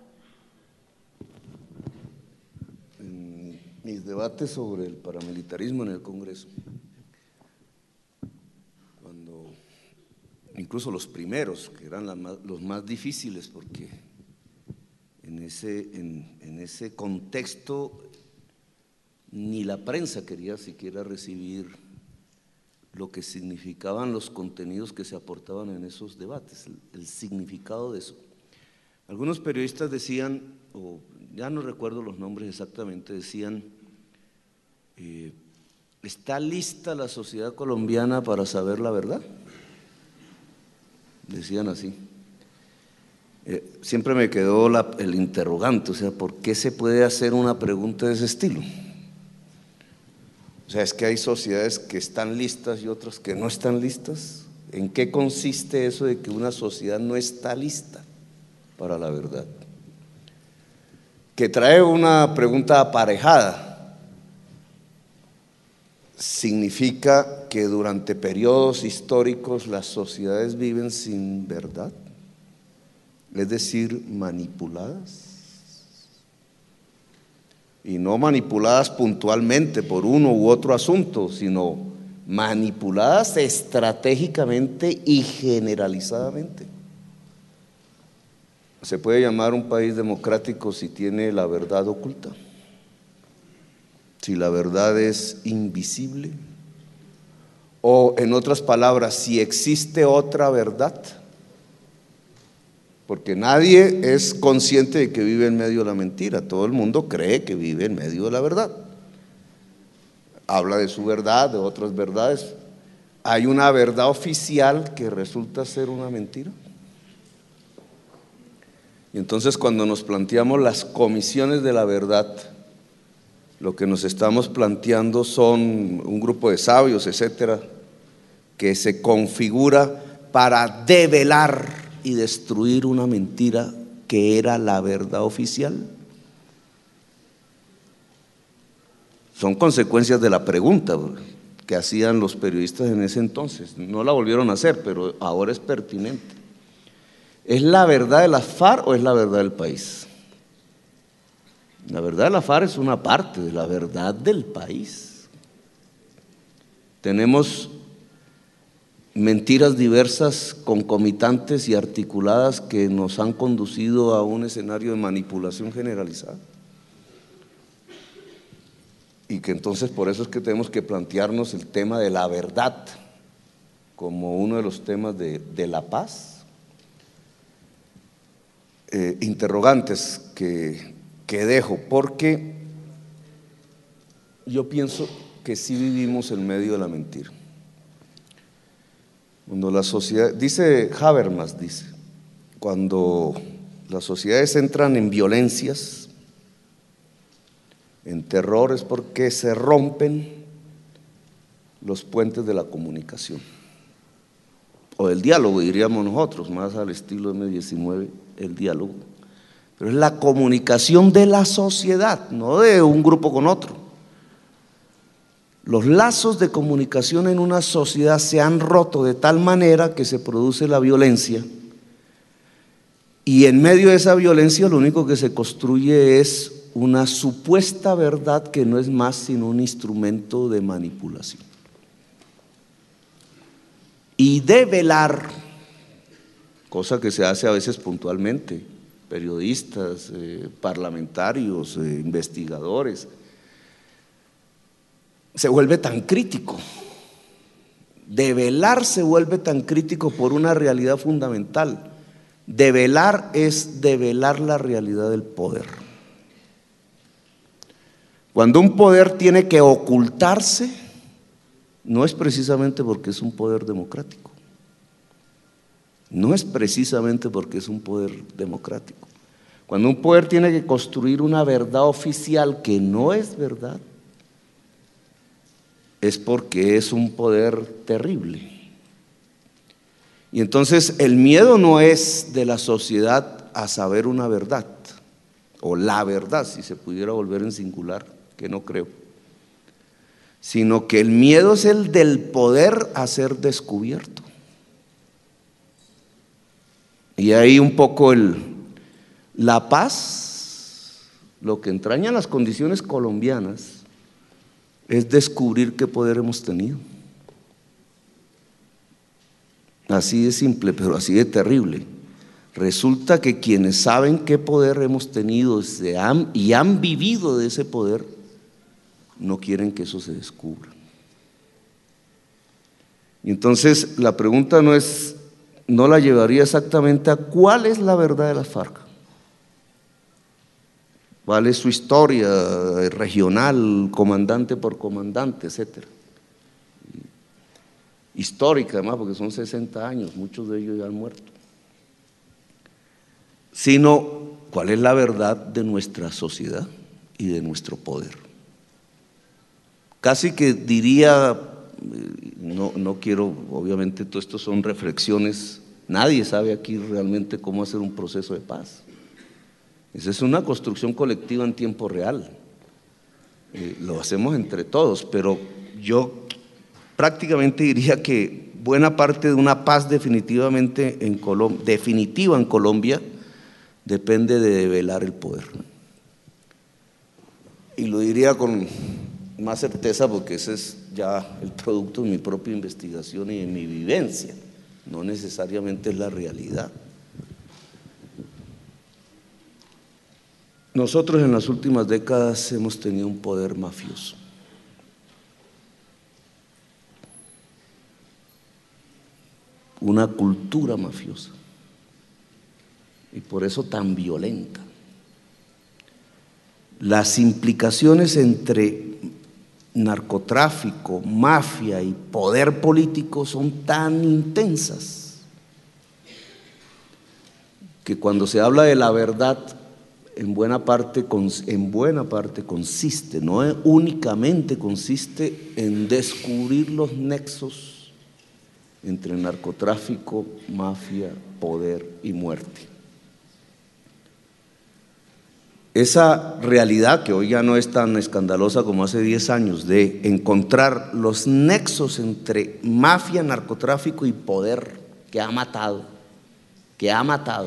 E: En mis debates sobre el paramilitarismo en el Congreso, cuando incluso los primeros, que eran la más, los más difíciles, porque en ese, en, en ese contexto ni la prensa quería siquiera recibir lo que significaban los contenidos que se aportaban en esos debates, el, el significado de eso. Algunos periodistas decían, o ya no recuerdo los nombres exactamente, decían, eh, ¿está lista la sociedad colombiana para saber la verdad? Decían así. Eh, siempre me quedó la, el interrogante, o sea, ¿por qué se puede hacer una pregunta de ese estilo? O sea, es que hay sociedades que están listas y otras que no están listas. ¿En qué consiste eso de que una sociedad no está lista para la verdad? Que trae una pregunta aparejada. ¿Significa que durante periodos históricos las sociedades viven sin verdad? Es decir, manipuladas. Y no manipuladas puntualmente por uno u otro asunto, sino manipuladas estratégicamente y generalizadamente. ¿Se puede llamar un país democrático si tiene la verdad oculta? Si la verdad es invisible, o en otras palabras, si existe otra verdad, porque nadie es consciente de que vive en medio de la mentira, todo el mundo cree que vive en medio de la verdad, habla de su verdad, de otras verdades. ¿Hay una verdad oficial que resulta ser una mentira? Y entonces cuando nos planteamos las comisiones de la verdad, lo que nos estamos planteando son un grupo de sabios, etcétera, que se configura para develar y destruir una mentira que era la verdad oficial. Son consecuencias de la pregunta que hacían los periodistas en ese entonces. No la volvieron a hacer, pero ahora es pertinente. ¿Es la verdad de las FARC o es la verdad del país? La verdad de la FARC es una parte de la verdad del país. Tenemos mentiras diversas, concomitantes y articuladas que nos han conducido a un escenario de manipulación generalizada. Y que entonces por eso es que tenemos que plantearnos el tema de la verdad como uno de los temas de, de la paz. Eh, interrogantes que, que dejo, porque yo pienso que sí vivimos en medio de la mentira. Cuando la sociedad, dice Habermas, dice, cuando las sociedades entran en violencias, en terrores, porque se rompen los puentes de la comunicación, o del diálogo, diríamos nosotros, más al estilo eme diecinueve, el diálogo, pero es la comunicación de la sociedad, no de un grupo con otro. Los lazos de comunicación en una sociedad se han roto de tal manera que se produce la violencia, y en medio de esa violencia lo único que se construye es una supuesta verdad que no es más sino un instrumento de manipulación y develar cosa que se hace a veces puntualmente, periodistas, eh, parlamentarios, eh, investigadores, se vuelve tan crítico. Develar se vuelve tan crítico por una realidad fundamental. Develar es develar la realidad del poder. Cuando un poder tiene que ocultarse, no es precisamente porque es un poder democrático. No es precisamente porque es un poder democrático. Cuando un poder tiene que construir una verdad oficial que no es verdad, es porque es un poder terrible. Y entonces el miedo no es de la sociedad a saber una verdad, o la verdad, si se pudiera volver en singular, que no creo, sino que el miedo es el del poder a ser descubierto. Y ahí un poco el, la paz, lo que entraña las condiciones colombianas, es descubrir qué poder hemos tenido. Así de simple, pero así de terrible. Resulta que quienes saben qué poder hemos tenido se han, y han vivido de ese poder, no quieren que eso se descubra. Y entonces la pregunta no es, no la llevaría exactamente a cuál es la verdad de las FARC, cuál es su historia regional, comandante por comandante, etcétera. Histórica además, porque son sesenta años, muchos de ellos ya han muerto, sino cuál es la verdad de nuestra sociedad y de nuestro poder. Casi que diría, no, no quiero, obviamente todo esto son reflexiones, nadie sabe aquí realmente cómo hacer un proceso de paz. Esa es una construcción colectiva en tiempo real, eh, lo hacemos entre todos, pero yo prácticamente diría que buena parte de una paz definitivamente en Colombia, definitiva en Colombia, depende de develar el poder. Y lo diría con más certeza porque ese es ya el producto de mi propia investigación y de mi vivencia, no necesariamente es la realidad. Nosotros en las últimas décadas hemos tenido un poder mafioso. Una cultura mafiosa y por eso tan violenta. Las implicaciones entre narcotráfico, mafia y poder político son tan intensas que cuando se habla de la verdad en buena parte, en buena parte consiste, no únicamente consiste en descubrir los nexos entre narcotráfico, mafia, poder y muerte. Esa realidad que hoy ya no es tan escandalosa como hace diez años, de encontrar los nexos entre mafia, narcotráfico y poder que ha matado, que ha matado.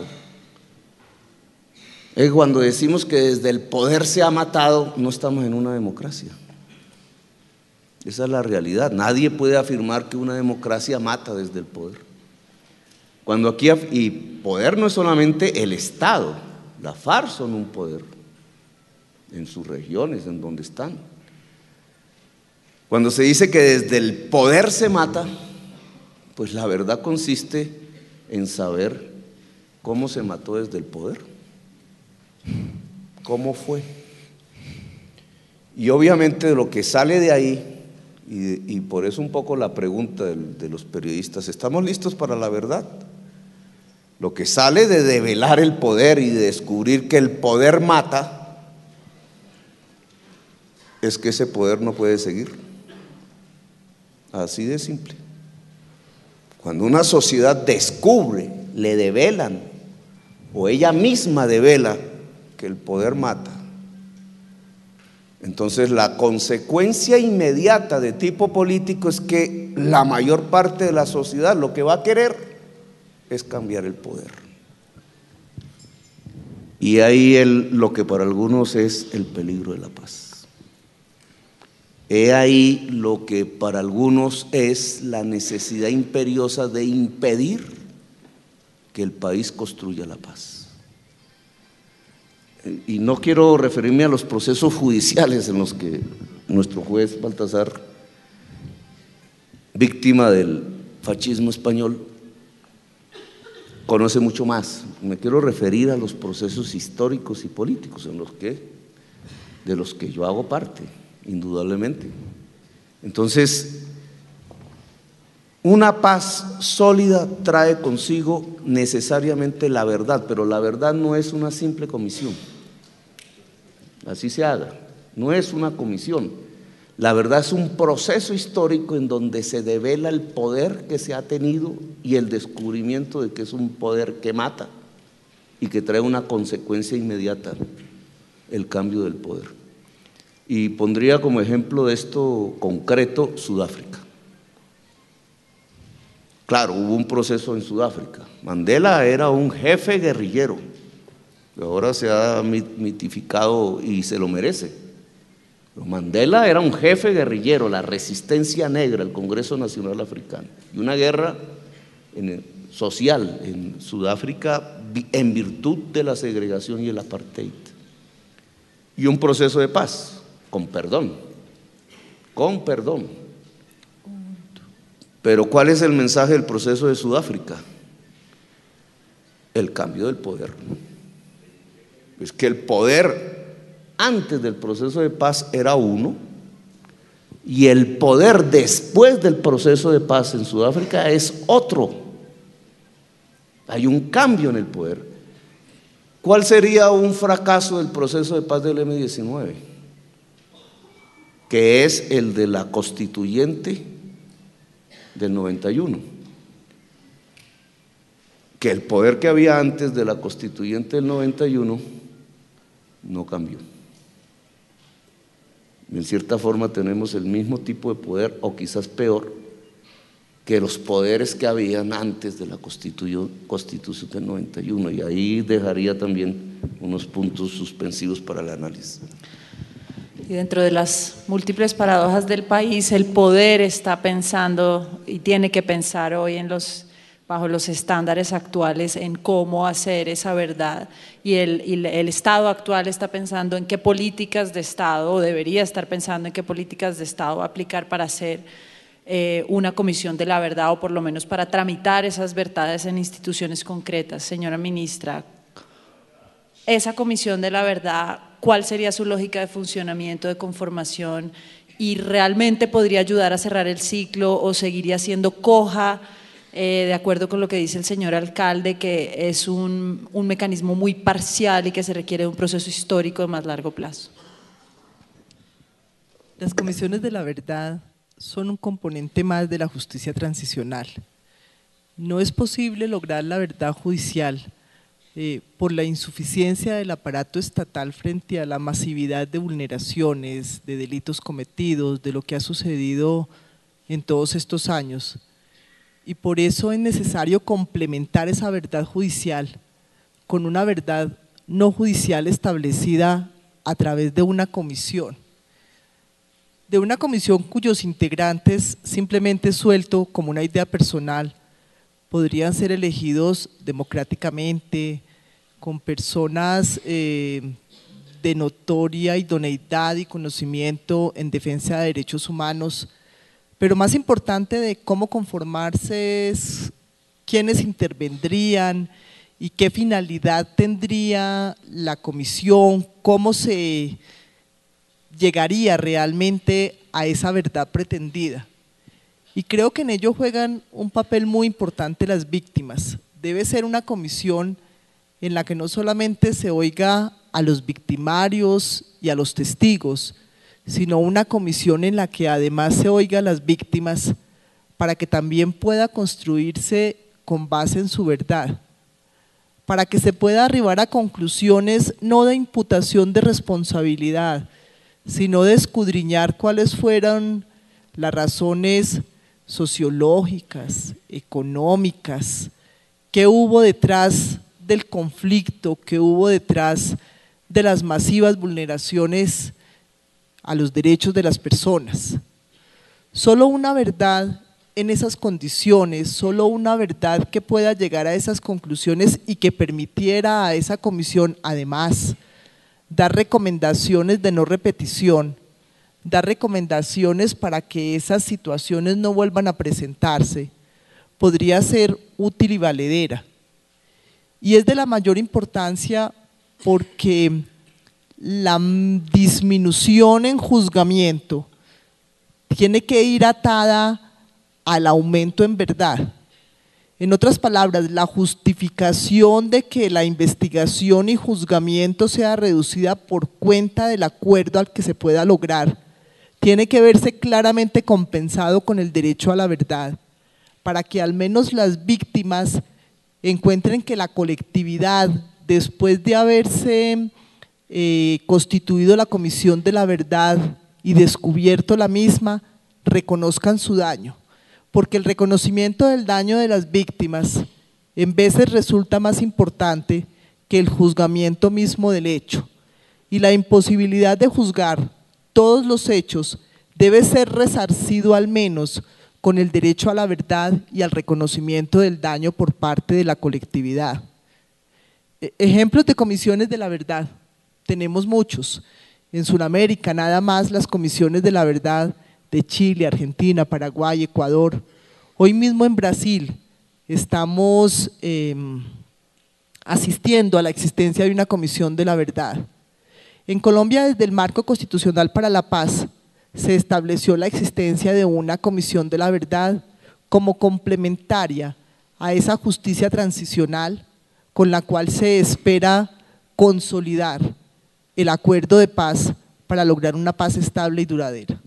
E: Es cuando decimos que desde el poder se ha matado, no estamos en una democracia. Esa es la realidad. Nadie puede afirmar que una democracia mata desde el poder. Cuando aquí, y poder no es solamente el Estado, la FARC son un poder en sus regiones, en donde están. Cuando se dice que desde el poder se mata, pues la verdad consiste en saber cómo se mató desde el poder, cómo fue. Y obviamente lo que sale de ahí, y, y por eso un poco la pregunta de, de los periodistas, ¿estamos listos para la verdad? Lo que sale de develar el poder y de descubrir que el poder mata, es que ese poder no puede seguir. Así de simple. Cuando una sociedad descubre, le develan, o ella misma devela que el poder mata, entonces la consecuencia inmediata de tipo político es que la mayor parte de la sociedad lo que va a querer es cambiar el poder. Y ahí el, lo que para algunos es el peligro de la paz. He ahí lo que para algunos es la necesidad imperiosa de impedir que el país construya la paz. Y no quiero referirme a los procesos judiciales en los que nuestro juez Baltasar, víctima del fascismo español, conoce mucho más. Me quiero referir a los procesos históricos y políticos en los que, de los que yo hago parte, indudablemente. Entonces, una paz sólida trae consigo necesariamente la verdad, pero la verdad no es una simple comisión. Así se haga, no es una comisión. La verdad es un proceso histórico en donde se devela el poder que se ha tenido y el descubrimiento de que es un poder que mata y que trae una consecuencia inmediata, el cambio del poder. Y pondría como ejemplo de esto concreto Sudáfrica. Claro, hubo un proceso en Sudáfrica. Mandela era un jefe guerrillero, que ahora se ha mitificado y se lo merece. Pero Mandela era un jefe guerrillero, la resistencia negra, el Congreso Nacional Africano, y una guerra en, social en Sudáfrica en virtud de la segregación y el apartheid. Y un proceso de paz, con perdón, con perdón. Pero ¿cuál es el mensaje del proceso de Sudáfrica? El cambio del poder. Es que el poder antes del proceso de paz era uno y el poder después del proceso de paz en Sudáfrica es otro. Hay un cambio en el poder. ¿Cuál sería un fracaso del proceso de paz del eme diecinueve? Que es el de la constituyente del noventa y uno. Que el poder que había antes de la constituyente del noventa y uno no cambió. En cierta forma tenemos el mismo tipo de poder, o quizás peor, que los poderes que habían antes de la Constitución, Constitución del noventa y uno, y ahí dejaría también unos puntos suspensivos para el análisis.
A: Y dentro de las múltiples paradojas del país, el poder está pensando y tiene que pensar hoy en los bajo los estándares actuales en cómo hacer esa verdad, y el, y el Estado actual está pensando en qué políticas de Estado, o debería estar pensando en qué políticas de Estado aplicar para hacer eh, una comisión de la verdad, o por lo menos para tramitar esas verdades en instituciones concretas. Señora ministra, esa comisión de la verdad, ¿cuál sería su lógica de funcionamiento, de conformación, y realmente podría ayudar a cerrar el ciclo o seguiría siendo coja? Eh, de acuerdo con lo que dice el señor alcalde, que es un, un mecanismo muy parcial y que se requiere de un proceso histórico de más largo plazo.
B: Las comisiones de la verdad son un componente más de la justicia transicional. No es posible lograr la verdad judicial eh, por la insuficiencia del aparato estatal frente a la masividad de vulneraciones, de delitos cometidos, de lo que ha sucedido en todos estos años. Y por eso es necesario complementar esa verdad judicial con una verdad no judicial establecida a través de una comisión. De una comisión cuyos integrantes, simplemente suelto como una idea personal, podrían ser elegidos democráticamente, con personas eh, de notoria idoneidad y conocimiento en defensa de derechos humanos. Pero más importante de cómo conformarse es quiénes intervendrían y qué finalidad tendría la comisión, cómo se llegaría realmente a esa verdad pretendida. Y creo que en ello juegan un papel muy importante las víctimas. Debe ser una comisión en la que no solamente se oiga a los victimarios y a los testigos, sino una comisión en la que además se oiga a las víctimas para que también pueda construirse con base en su verdad, para que se pueda arribar a conclusiones no de imputación de responsabilidad, sino de escudriñar cuáles fueron las razones sociológicas, económicas, qué hubo detrás del conflicto, qué hubo detrás de las masivas vulneraciones a los derechos de las personas. Solo una verdad en esas condiciones, solo una verdad que pueda llegar a esas conclusiones y que permitiera a esa comisión, además, dar recomendaciones de no repetición, dar recomendaciones para que esas situaciones no vuelvan a presentarse, podría ser útil y valedera. Y es de la mayor importancia porque la disminución en juzgamiento tiene que ir atada al aumento en verdad. En otras palabras, la justificación de que la investigación y juzgamiento sea reducida por cuenta del acuerdo al que se pueda lograr tiene que verse claramente compensado con el derecho a la verdad, para que al menos las víctimas encuentren que la colectividad, después de haberse eh, constituido la Comisión de la Verdad y descubierto la misma, reconozcan su daño, porque el reconocimiento del daño de las víctimas en veces resulta más importante que el juzgamiento mismo del hecho, y la imposibilidad de juzgar todos los hechos debe ser resarcido al menos con el derecho a la verdad y al reconocimiento del daño por parte de la colectividad. Ejemplos de comisiones de la verdad, tenemos muchos. En Sudamérica nada más las comisiones de la verdad de Chile, Argentina, Paraguay, Ecuador. Hoy mismo en Brasil estamos eh, asistiendo a la existencia de una comisión de la verdad. En Colombia, desde el Marco Constitucional para la Paz, se estableció la existencia de una comisión de la verdad como complementaria a esa justicia transicional con la cual se espera consolidar el acuerdo de paz para lograr una paz estable y duradera.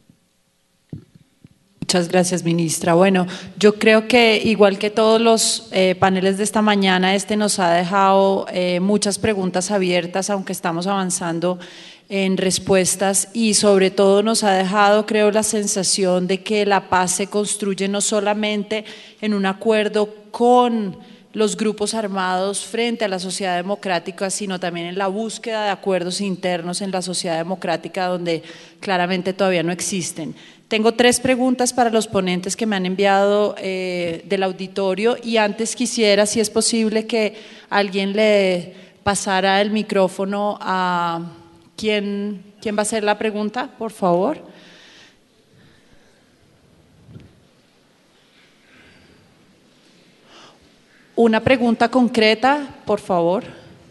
A: Muchas gracias, ministra. Bueno, yo creo que igual que todos los eh, paneles de esta mañana, este nos ha dejado eh, muchas preguntas abiertas, aunque estamos avanzando en respuestas, y sobre todo nos ha dejado, creo, la sensación de que la paz se construye no solamente en un acuerdo con los grupos armados frente a la sociedad democrática, sino también en la búsqueda de acuerdos internos en la sociedad democrática, donde claramente todavía no existen. Tengo tres preguntas para los ponentes que me han enviado eh, del auditorio, y antes quisiera, si es posible, que alguien le pasara el micrófono a quién, quién va a hacer la pregunta, por favor. Una pregunta concreta, por favor.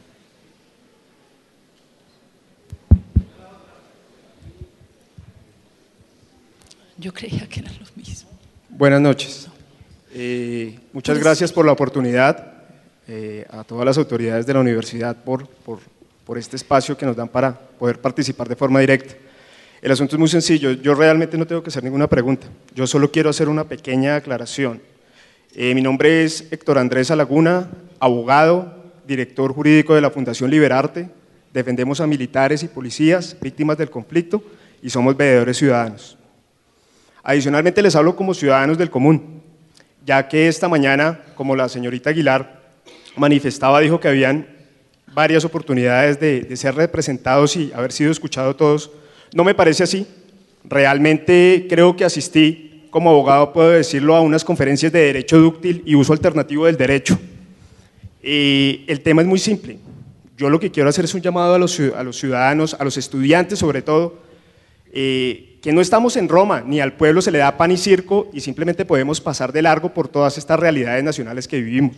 A: Yo creía que eran los mismos.
F: Buenas noches. Eh, muchas gracias por la oportunidad, eh, a todas las autoridades de la universidad por, por, por este espacio que nos dan para poder participar de forma directa. El asunto es muy sencillo, yo realmente no tengo que hacer ninguna pregunta, yo solo quiero hacer una pequeña aclaración. Eh, mi nombre es Héctor Andrés Alaguna, abogado, director jurídico de la Fundación Liberarte, defendemos a militares y policías, víctimas del conflicto, y somos veedores ciudadanos. Adicionalmente les hablo como ciudadanos del común, ya que esta mañana, como la señorita Aguilar manifestaba, dijo que habían varias oportunidades de, de ser representados y haber sido escuchados todos. No me parece así, realmente creo que asistí, como abogado puedo decirlo, a unas conferencias de derecho dúctil y uso alternativo del derecho. Y el tema es muy simple, yo lo que quiero hacer es un llamado a los, a los ciudadanos, a los estudiantes sobre todo, eh, que no estamos en Roma, ni al pueblo se le da pan y circo y simplemente podemos pasar de largo por todas estas realidades nacionales que vivimos.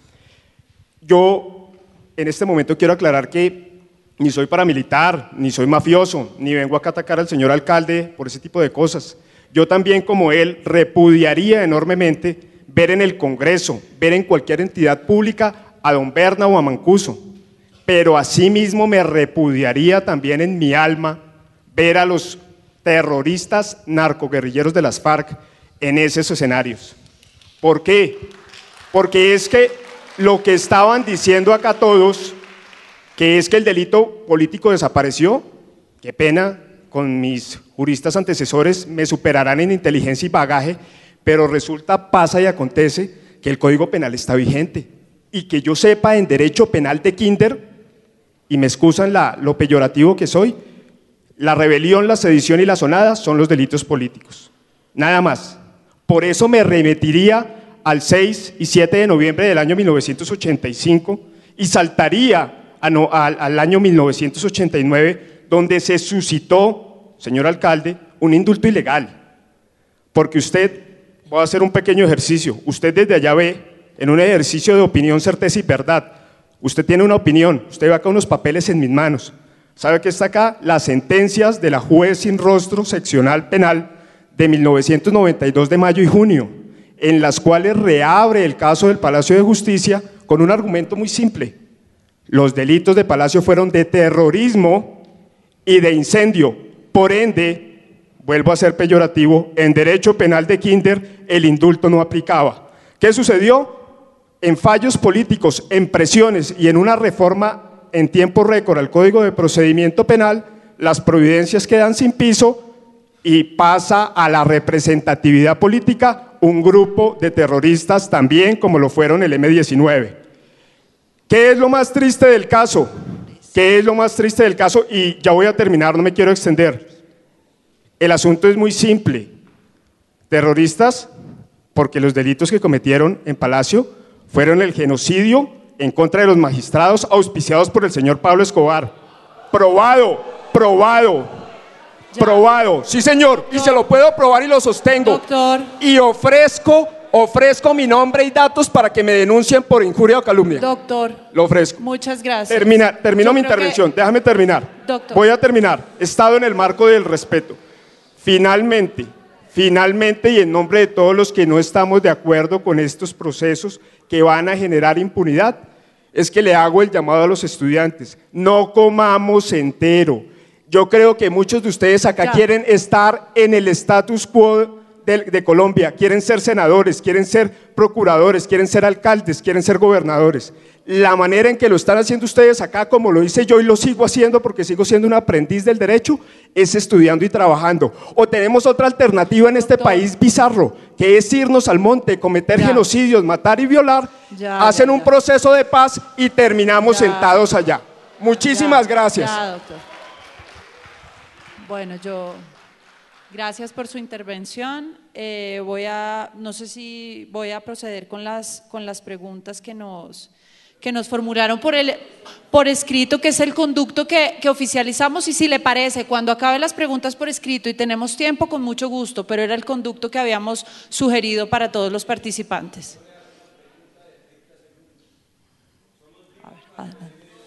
F: Yo en este momento quiero aclarar que ni soy paramilitar, ni soy mafioso, ni vengo acá a atacar al señor alcalde por ese tipo de cosas. Yo también, como él, repudiaría enormemente ver en el Congreso, ver en cualquier entidad pública a don Berna o a Mancuso, pero asimismo me repudiaría también en mi alma ver a los terroristas narcoguerrilleros de las FARC en esos escenarios. ¿Por qué? Porque es que lo que estaban diciendo acá todos, que es que el delito político desapareció, qué pena, con mis juristas antecesores me superarán en inteligencia y bagaje, pero resulta, pasa y acontece que el Código Penal está vigente y que yo sepa en derecho penal de kinder, y me excusan la, lo peyorativo que soy, la rebelión, la sedición y la sonada son los delitos políticos, nada más. Por eso me remitiría al seis y siete de noviembre del año mil novecientos ochenta y cinco y saltaría a no, al, al año mil novecientos ochenta y nueve, donde se suscitó, señor alcalde, un indulto ilegal. Porque usted, voy a hacer un pequeño ejercicio, usted desde allá ve, en un ejercicio de opinión, certeza y verdad, usted tiene una opinión, usted ve acá unos papeles en mis manos, ¿sabe qué está acá? Las sentencias de la juez sin rostro seccional penal de mil novecientos noventa y dos de mayo y junio, en las cuales reabre el caso del Palacio de Justicia con un argumento muy simple. Los delitos de Palacio fueron de terrorismo y de incendio, por ende, vuelvo a ser peyorativo, en derecho penal de Kinder el indulto no aplicaba. ¿Qué sucedió? En fallos políticos, en presiones y en una reforma en tiempo récord al Código de Procedimiento Penal, las providencias quedan sin piso y pasa a la representatividad política un grupo de terroristas también como lo fueron el eme diecinueve. ¿Qué es lo más triste del caso? ¿Qué es lo más triste del caso? Y ya voy a terminar, no me quiero extender. El asunto es muy simple. Terroristas, porque los delitos que cometieron en Palacio fueron el genocidio en contra de los magistrados auspiciados por el señor Pablo Escobar. Probado, probado,
A: Ya.
F: probado. Sí, señor, y se lo puedo probar y lo sostengo.
A: Doctor.
F: Y ofrezco, ofrezco mi nombre y datos para que me denuncien por injuria o calumnia.
A: Doctor,
F: Lo ofrezco.
A: muchas gracias.
F: Termina, termino
A: Yo
F: mi
A: creo que-
F: intervención, déjame terminar.
A: Doctor.
F: Voy a terminar. Estado en el marco del respeto. Finalmente, finalmente y en nombre de todos los que no estamos de acuerdo con estos procesos que van a generar impunidad, es que le hago el llamado a los estudiantes. No comamos entero. Yo creo que muchos de ustedes acá
A: Ya.
F: quieren estar en el status quo de, de Colombia, quieren ser senadores, quieren ser procuradores, quieren ser alcaldes, quieren ser gobernadores. La manera en que lo están haciendo ustedes acá, como lo hice yo y lo sigo haciendo porque sigo siendo un aprendiz del derecho, es estudiando y trabajando. O tenemos otra alternativa en este
A: Doctor.
F: país bizarro, que es irnos al monte, cometer
A: Ya.
F: genocidios, matar y violar,
A: Ya,
F: hacen
A: ya,
F: un
A: ya.
F: proceso de paz y terminamos
A: Ya.
F: sentados allá. Muchísimas
A: Ya,
F: gracias.
A: ya, doctor. Bueno, yo, gracias por su intervención. Eh, voy a, no sé si voy a proceder con las, con las preguntas que nos, que nos formularon por, el, por escrito, que es el conducto que, que oficializamos, y si le parece, cuando acabe las preguntas por escrito y tenemos tiempo, con mucho gusto, pero era el conducto que habíamos sugerido para todos los participantes. A ver, adelante.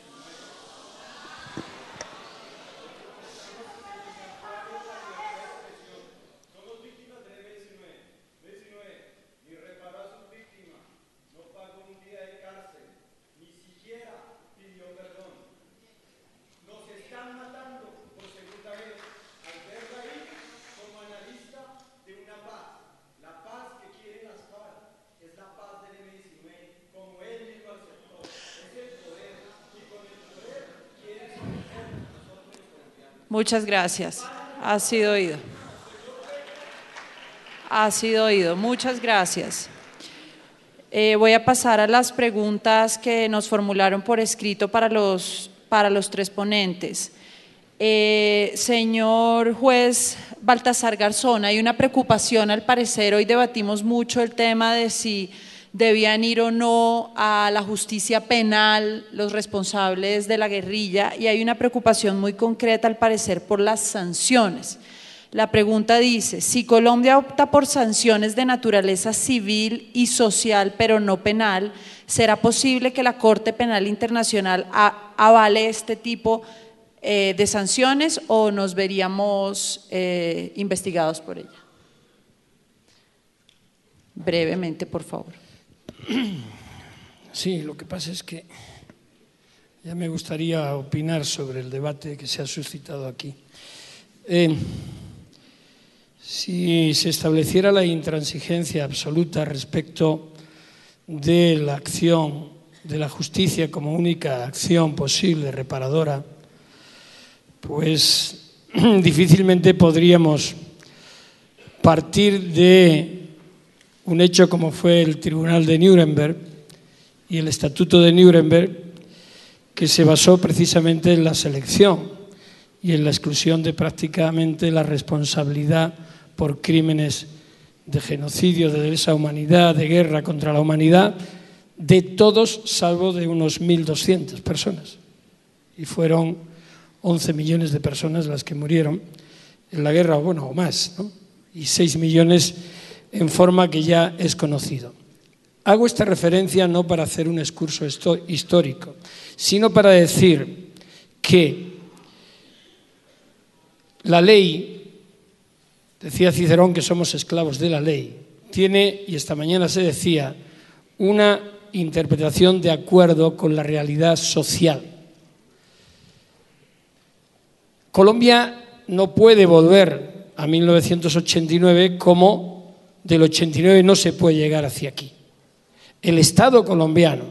A: Muchas gracias. Ha sido oído. Ha sido oído. Muchas gracias. Eh, voy a pasar a las preguntas que nos formularon por escrito para los, para los tres ponentes. Eh, señor juez Baltasar Garzón, hay una preocupación al parecer, hoy debatimos mucho el tema de si debían ir o no a la justicia penal los responsables de la guerrilla, y hay una preocupación muy concreta al parecer por las sanciones. La pregunta dice, si Colombia opta por sanciones de naturaleza civil y social, pero no penal, ¿será posible que la Corte Penal Internacional avale este tipo eh, de sanciones o nos veríamos eh, investigados por ella? Brevemente, por favor.
C: Sí, lo que pasa es que ya me gustaría opinar sobre el debate que se ha suscitado aquí. Eh, si se estableciera la intransigencia absoluta respecto de la acción de la justicia como única acción posible, reparadora, pues difícilmente podríamos partir de un hecho como fue el Tribunal de Nuremberg y el Estatuto de Nuremberg, que se basó precisamente en la selección y en la exclusión de prácticamente la responsabilidad por crímenes de genocidio, de lesa humanidad, de guerra contra la humanidad, de todos salvo de unos mil doscientas personas. Y fueron once millones de personas las que murieron en la guerra, bueno, o más, ¿no? Y seis millones en forma que ya es conocido. Hago esta referencia no para hacer un excurso histórico, sino para decir que la ley, decía Cicerón que somos esclavos de la ley, tiene, y esta mañana se decía, una interpretación de acuerdo con la realidad social. Colombia no puede volver a mil novecientos ochenta y nueve como del ochenta y nueve no se puede llegar hacia aquí. El Estado colombiano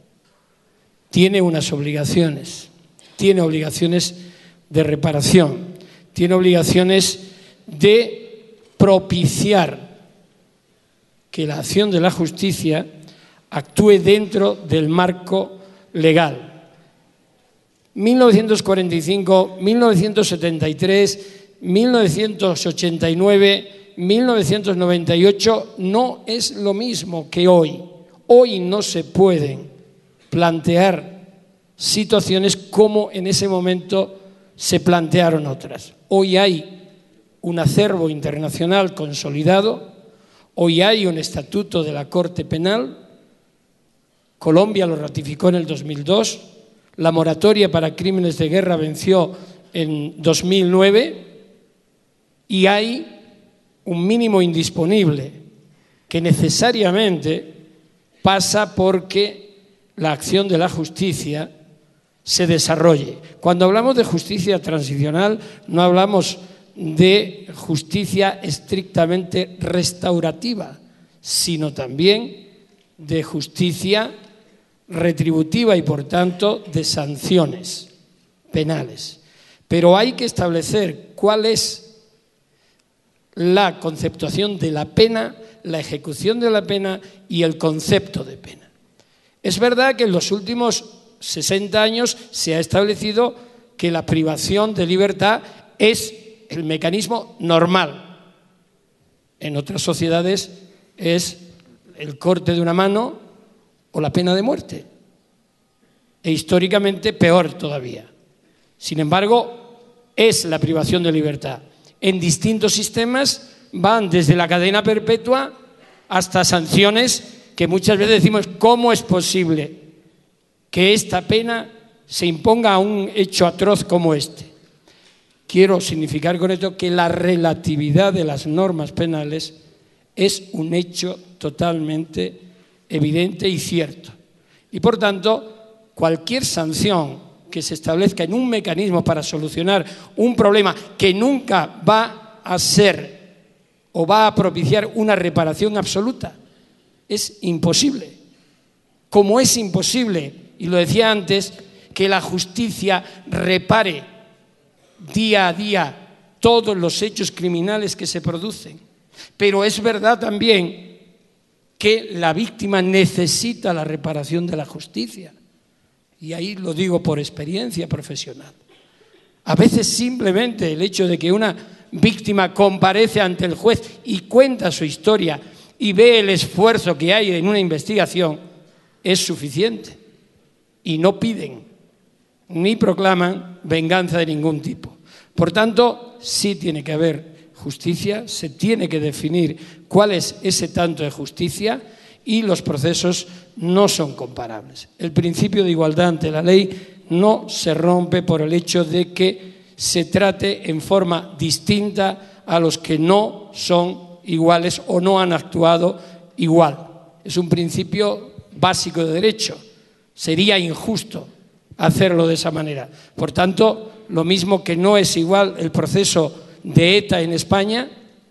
C: tiene unas obligaciones, tiene obligaciones de reparación, tiene obligaciones de propiciar que la acción de la justicia actúe dentro del marco legal. mil novecientos cuarenta y cinco, mil novecientos setenta y tres, mil novecientos ochenta y nueve, mil novecientos noventa y ocho no es lo mismo que hoy. Hoy no se pueden plantear situaciones como en ese momento se plantearon otras. Hoy hay un acervo internacional consolidado, hoy hay un estatuto de la Corte Penal, Colombia lo ratificó en el dos mil dos, la moratoria para crímenes de guerra venció en dos mil nueve y hay un mínimo indisponible que necesariamente pasa porque la acción de la justicia se desarrolle. Cuando hablamos de justicia transicional no hablamos de justicia estrictamente restaurativa, sino también de justicia retributiva y, por tanto, de sanciones penales. Pero hay que establecer cuál es la conceptuación de la pena, la ejecución de la pena y el concepto de pena. Es verdad que en los últimos sesenta años se ha establecido que la privación de libertad es el mecanismo normal. En otras sociedades es el corte de una mano o la pena de muerte. E históricamente peor todavía. Sin embargo, es la privación de libertad. En distintos sistemas van desde la cadena perpetua hasta sanciones que muchas veces decimos, ¿cómo es posible que esta pena se imponga a un hecho atroz como este? Quiero significar con esto que la relatividad de las normas penales es un hecho totalmente evidente y cierto. Y por tanto, cualquier sanción que se establezca en un mecanismo para solucionar un problema que nunca va a ser o va a propiciar una reparación absoluta, es imposible. Como es imposible, y lo decía antes, que la justicia repare día a día todos los hechos criminales que se producen. Pero es verdad también que la víctima necesita la reparación de la justicia. Y ahí lo digo por experiencia profesional. A veces simplemente el hecho de que una víctima comparece ante el juez y cuenta su historia y ve el esfuerzo que hay en una investigación es suficiente. Y no piden ni proclaman venganza de ningún tipo. Por tanto, sí tiene que haber justicia, se tiene que definir cuál es ese tanto de justicia y los procesos no son comparables. El principio de igualdad ante la ley no se rompe por el hecho de que se trate en forma distinta a los que no son iguales o no han actuado igual. Es un principio básico de derecho. Sería injusto hacerlo de esa manera. Por tanto, lo mismo que no es igual el proceso de ETA en España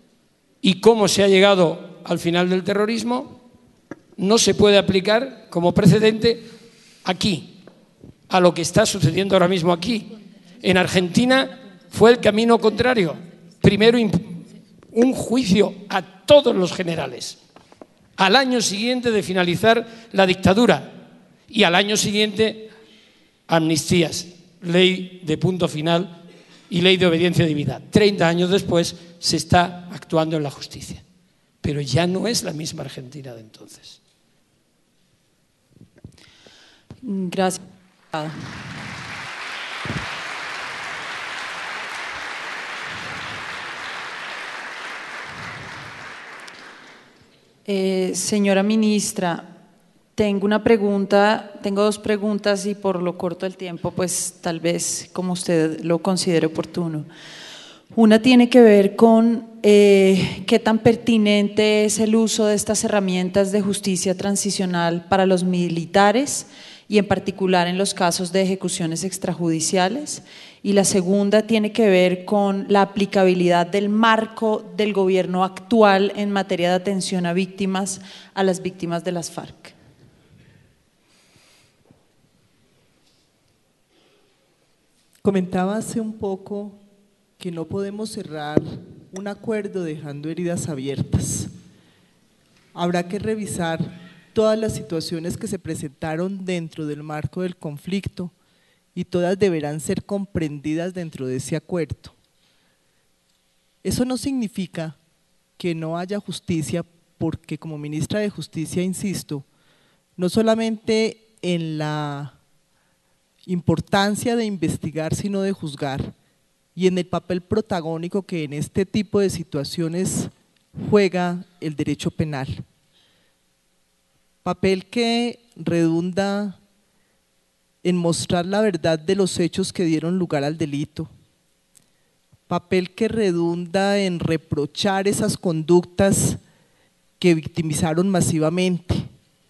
C: y cómo se ha llegado al final del terrorismo, no se puede aplicar como precedente aquí, a lo que está sucediendo ahora mismo aquí. En Argentina fue el camino contrario. Primero un juicio a todos los generales, al año siguiente de finalizar la dictadura y al año siguiente amnistías, ley de punto final y ley de obediencia debida. Treinta años después se está actuando en la justicia. pero ya no es la misma Argentina de entonces.
A: Gracias. Eh, señora ministra, tengo una pregunta, tengo dos preguntas y por lo corto del tiempo, pues tal vez como usted lo considere oportuno. Una tiene que ver con eh, qué tan pertinente es el uso de estas herramientas de justicia transicional para los militares y en particular en los casos de ejecuciones extrajudiciales. Y la segunda tiene que ver con la aplicabilidad del marco del gobierno actual en materia de atención a víctimas, a las víctimas de las FARC.
B: Comentaba hace un poco que no podemos cerrar un acuerdo dejando heridas abiertas. Habrá que revisar todas las situaciones que se presentaron dentro del marco del conflicto y todas deberán ser comprendidas dentro de ese acuerdo. Eso no significa que no haya justicia, porque como ministra de Justicia insisto, no solamente en la importancia de investigar, sino de juzgar, y en el papel protagónico que en este tipo de situaciones juega el derecho penal. Papel que redunda en mostrar la verdad de los hechos que dieron lugar al delito. Papel que redunda en reprochar esas conductas que victimizaron masivamente.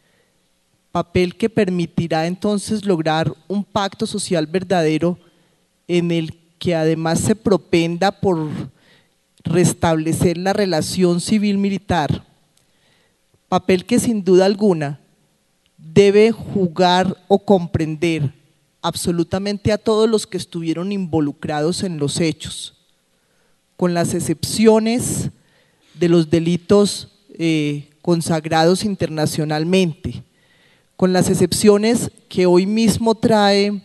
B: Papel que permitirá entonces lograr un pacto social verdadero en el que además se propenda por restablecer la relación civil-militar. Papel que sin duda alguna debe jugar o comprender absolutamente a todos los que estuvieron involucrados en los hechos, con las excepciones de los delitos eh, consagrados internacionalmente, con las excepciones que hoy mismo trae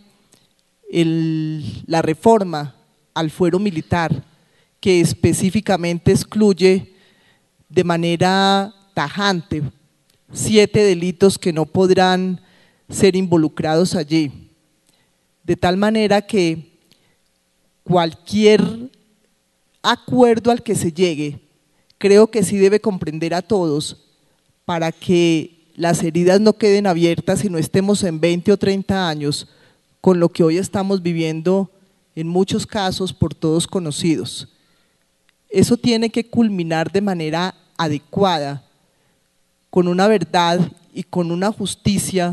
B: el, la reforma al fuero militar, que específicamente excluye de manera tajante siete delitos que no podrán ser involucrados allí, de tal manera que cualquier acuerdo al que se llegue, creo que sí debe comprender a todos para que las heridas no queden abiertas y no estemos en veinte o treinta años con lo que hoy estamos viviendo en muchos casos por todos conocidos. Eso tiene que culminar de manera adecuada, con una verdad y con una justicia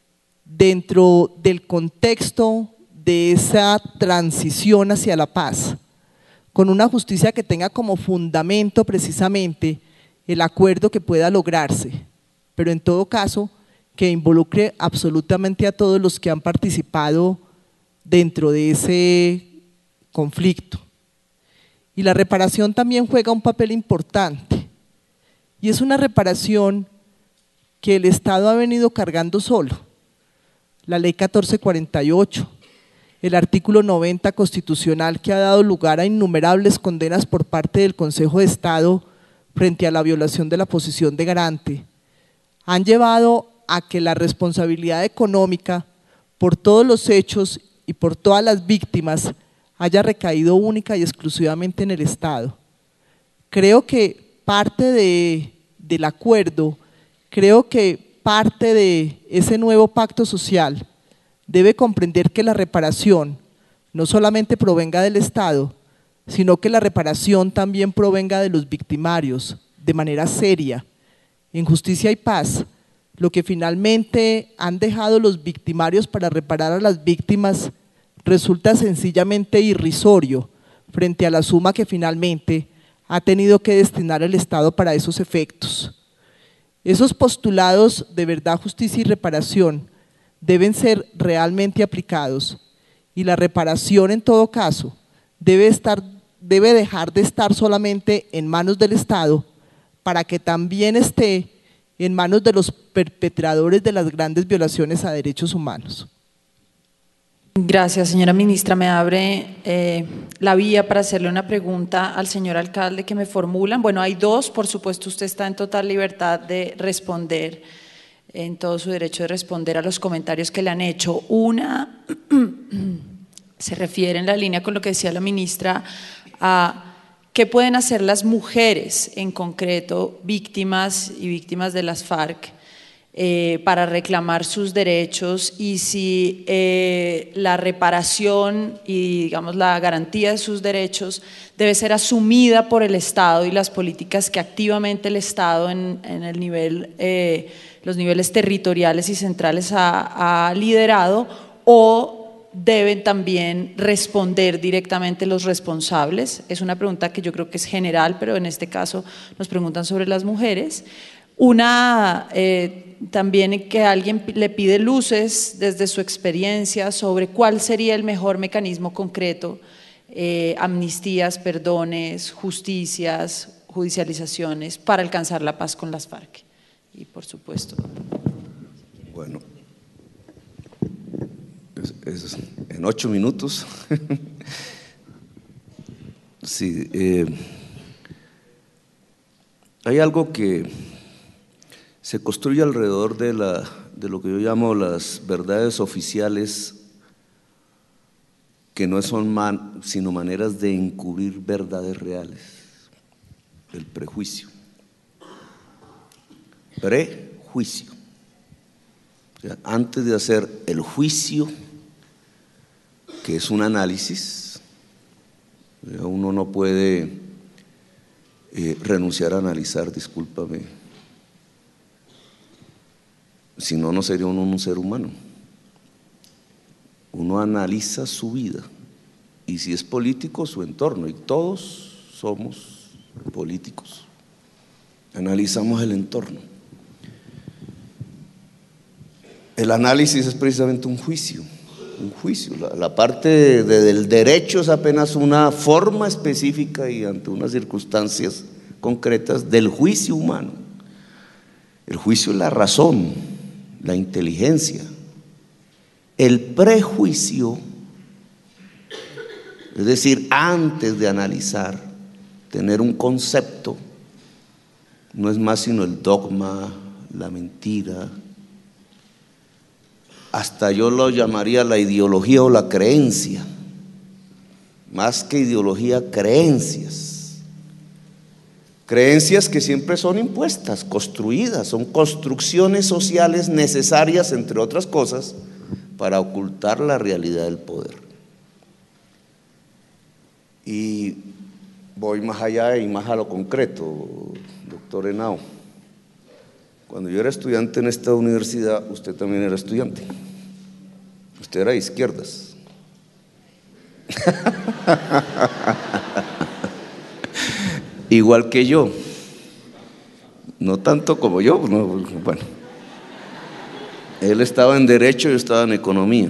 B: dentro del contexto de esa transición hacia la paz, con una justicia que tenga como fundamento precisamente el acuerdo que pueda lograrse, pero en todo caso que involucre absolutamente a todos los que han participado dentro de ese conflicto. Y la reparación también juega un papel importante, y es una reparación que el Estado ha venido cargando solo. La ley catorce cuarenta y ocho, el artículo noventa constitucional, que ha dado lugar a innumerables condenas por parte del Consejo de Estado frente a la violación de la posición de garante, han llevado a que la responsabilidad económica por todos los hechos y por todas las víctimas haya recaído única y exclusivamente en el Estado. Creo que parte de, del acuerdo, creo que parte de ese nuevo pacto social debe comprender que la reparación no solamente provenga del Estado, sino que la reparación también provenga de los victimarios, de manera seria, en justicia y paz. Lo que finalmente han dejado los victimarios para reparar a las víctimas resulta sencillamente irrisorio frente a la suma que finalmente ha tenido que destinar el Estado para esos efectos. Esos postulados de verdad, justicia y reparación deben ser realmente aplicados, y la reparación en todo caso debe, estar, debe dejar de estar solamente en manos del Estado para que también esté en manos de los perpetradores de las grandes violaciones a derechos humanos.
A: Gracias, señora ministra. Me abre eh, la vía para hacerle una pregunta al señor alcalde que me formulan. Bueno, hay dos, por supuesto, usted está en total libertad de responder, en todo su derecho de responder a los comentarios que le han hecho. Una se refiere en la línea con lo que decía la ministra a qué pueden hacer las mujeres, en concreto, víctimas y víctimas de las FARC, Eh, para reclamar sus derechos, y si eh, la reparación y, digamos, la garantía de sus derechos debe ser asumida por el Estado y las políticas que activamente el Estado en, en el nivel, eh, los niveles territoriales y centrales ha, ha liderado, o deben también responder directamente los responsables. Es una pregunta que yo creo que es general, pero en este caso nos preguntan sobre las mujeres. Una eh, también que alguien le pide luces desde su experiencia sobre cuál sería el mejor mecanismo concreto, eh, amnistías, perdones, justicias, judicializaciones para alcanzar la paz con las FARC. Y por supuesto.
E: Bueno, es, es en ocho minutos. Sí, eh, hay algo que se construye alrededor de, la, de lo que yo llamo las verdades oficiales, que no son man, sino maneras de encubrir verdades reales, el prejuicio, prejuicio. O sea, antes de hacer el juicio, que es un análisis, uno no puede eh, renunciar a analizar, discúlpame, si no, no sería uno un ser humano. Uno analiza su vida, y si es político, su entorno, y todos somos políticos. Analizamos el entorno. El análisis es precisamente un juicio, un juicio. La, la parte de, de, del derecho es apenas una forma específica y ante unas circunstancias concretas del juicio humano. El juicio es la razón, la inteligencia. El prejuicio, es decir, antes de analizar, tener un concepto, no es más sino el dogma, la mentira, hasta yo lo llamaría la ideología o la creencia, más que ideología, creencias. Creencias que siempre son impuestas, construidas, son construcciones sociales necesarias, entre otras cosas, para ocultar la realidad del poder. Y voy más allá y más a lo concreto, doctor Henao. Cuando yo era estudiante en esta universidad, usted también era estudiante. Usted era de izquierdas. Igual que yo, no tanto como yo, no, bueno, él estaba en derecho, yo estaba en economía.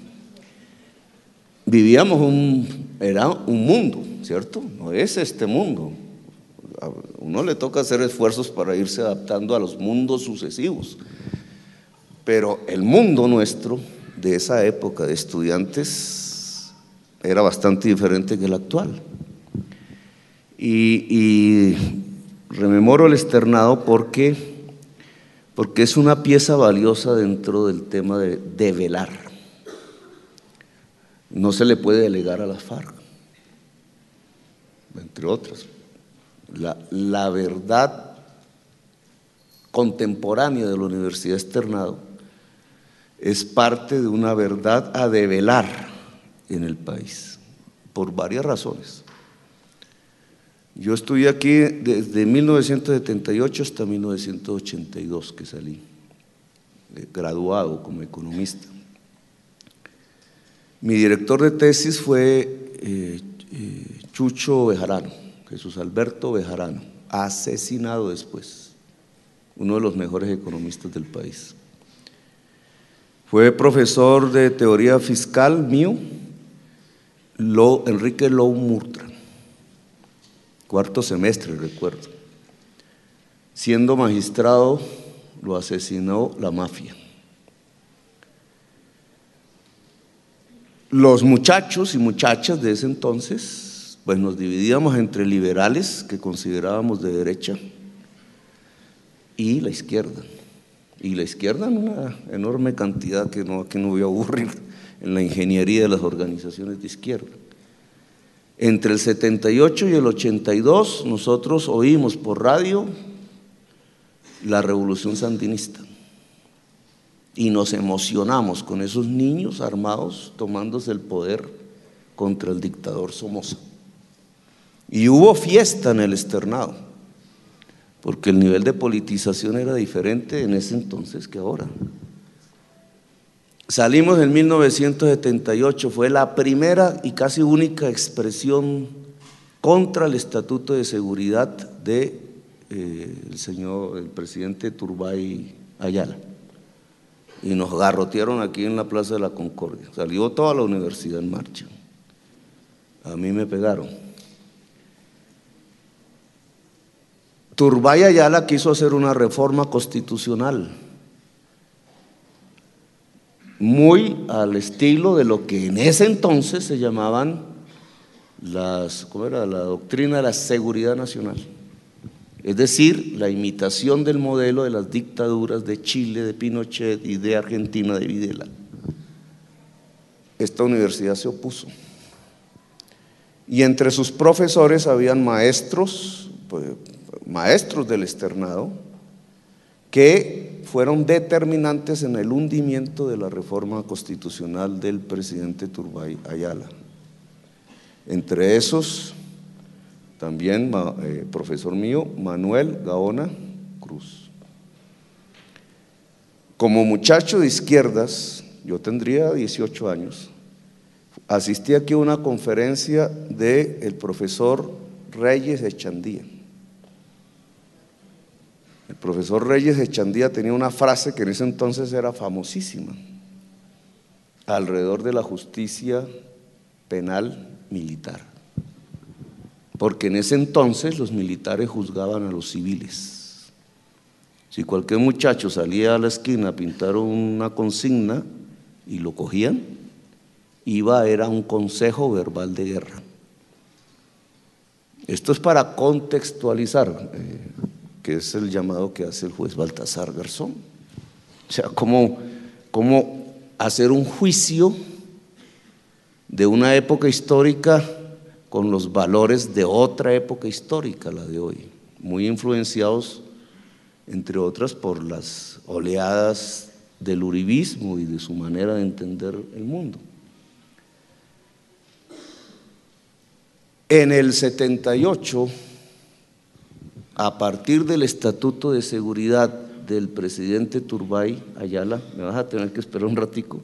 E: Vivíamos un, era un mundo, ¿cierto? No es este mundo. A uno le toca hacer esfuerzos para irse adaptando a los mundos sucesivos, pero el mundo nuestro de esa época de estudiantes era bastante diferente que el actual. Y, y rememoro el externado porque, porque es una pieza valiosa dentro del tema de develar. No se le puede delegar a las FARC, entre otras. La, la verdad contemporánea de la Universidad Externado es parte de una verdad a develar en el país, por varias razones. Yo estuve aquí desde mil novecientos setenta y ocho hasta mil novecientos ochenta y dos que salí, graduado como economista. Mi director de tesis fue eh, eh, Chucho Bejarano, Jesús Alberto Bejarano, asesinado después, uno de los mejores economistas del país. Fue profesor de teoría fiscal mío, Lo, Enrique Lou Murtra, cuarto semestre, recuerdo. Siendo magistrado, lo asesinó la mafia. los muchachos y muchachas de ese entonces, pues nos dividíamos entre liberales, que considerábamos de derecha, y la izquierda. Y la izquierda en una enorme cantidad que no, que no voy a aburrir en la ingeniería de las organizaciones de izquierda. Entre el setenta y ocho y el ochenta y dos nosotros oímos por radio la revolución sandinista y nos emocionamos con esos niños armados tomándose el poder contra el dictador Somoza. Y hubo fiesta en el externado, porque el nivel de politización era diferente en ese entonces que ahora. Salimos en mil novecientos setenta y ocho, fue la primera y casi única expresión contra el Estatuto de Seguridad de eh, el señor, el presidente Turbay Ayala, y nos garrotearon aquí en la Plaza de la Concordia. Salió toda la universidad en marcha. A mí me pegaron. Turbay Ayala quiso hacer una reforma constitucional muy al estilo de lo que en ese entonces se llamaban las, ¿cómo era? La doctrina de la seguridad nacional, es decir, la imitación del modelo de las dictaduras de Chile, de Pinochet, y de Argentina, de Videla. Esta universidad se opuso, y entre sus profesores habían maestros, pues, maestros del externado, que fueron determinantes en el hundimiento de la reforma constitucional del presidente Turbay Ayala. Entre esos, también eh, profesor mío, Manuel Gaona Cruz. Como muchacho de izquierdas, yo tendría dieciocho años, asistí aquí a una conferencia del profesor Reyes Echandía. El profesor Reyes Echandía tenía una frase que en ese entonces era famosísima, alrededor de la justicia penal militar, porque en ese entonces los militares juzgaban a los civiles. Si cualquier muchacho salía a la esquina a pintar una consigna y lo cogían, iba, era un consejo verbal de guerra. Esto es para contextualizar, eh, que es el llamado que hace el juez Baltasar Garzón. O sea, cómo, cómo hacer un juicio de una época histórica con los valores de otra época histórica, la de hoy, muy influenciados, entre otras, por las oleadas del uribismo y de su manera de entender el mundo. En el setenta y ocho, a partir del Estatuto de Seguridad del presidente Turbay Ayala, me vas a tener que esperar un ratico,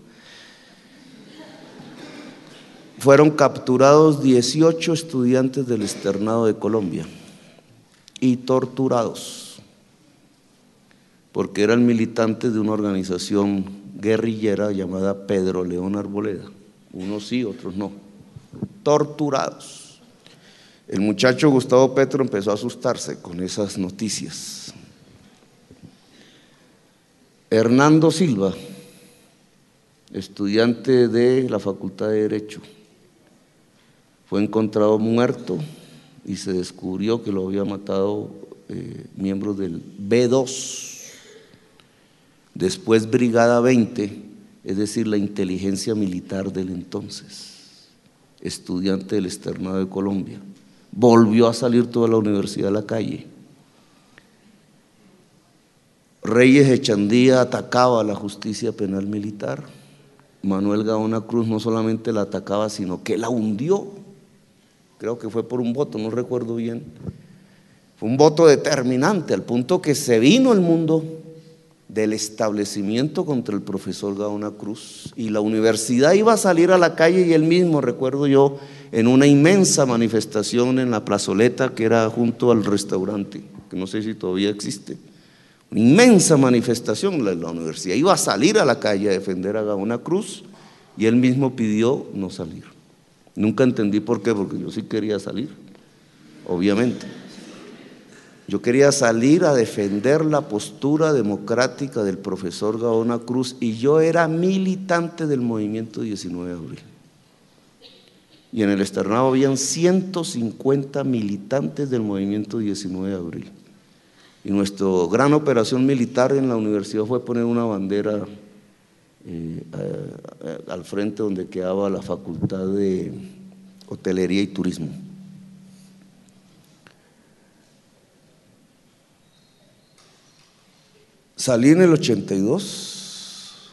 E: fueron capturados dieciocho estudiantes del externado de Colombia y torturados, porque eran militantes de una organización guerrillera llamada Pedro León Arboleda, unos sí, otros no, torturados. El muchacho Gustavo Petro empezó a asustarse con esas noticias. Hernando Silva, estudiante de la Facultad de Derecho, fue encontrado muerto y se descubrió que lo había matado eh, miembros del B dos, después Brigada veinte, es decir, la inteligencia militar del entonces, estudiante del externado de Colombia. Volvió a salir toda la universidad a la calle. Reyes Echandía atacaba a la justicia penal militar. Manuel Gaona Cruz no solamente la atacaba, sino que la hundió. Creo que fue por un voto, no recuerdo bien. Fue un voto determinante, al punto que se vino el mundo del establecimiento contra el profesor Gaona Cruz, y la universidad iba a salir a la calle, y él mismo, recuerdo yo, en una inmensa manifestación en la plazoleta que era junto al restaurante, que no sé si todavía existe, una inmensa manifestación, la, la universidad iba a salir a la calle a defender a Gaona Cruz, y él mismo pidió no salir. Nunca entendí por qué, porque yo sí quería salir, obviamente. Yo quería salir a defender la postura democrática del profesor Gaona Cruz, y yo era militante del movimiento diecinueve de abril. y en el externado habían ciento cincuenta militantes del movimiento diecinueve de abril. Y nuestra gran operación militar en la universidad fue poner una bandera eh, eh, al frente donde quedaba la Facultad de Hotelería y Turismo. Salí en el ochenta y dos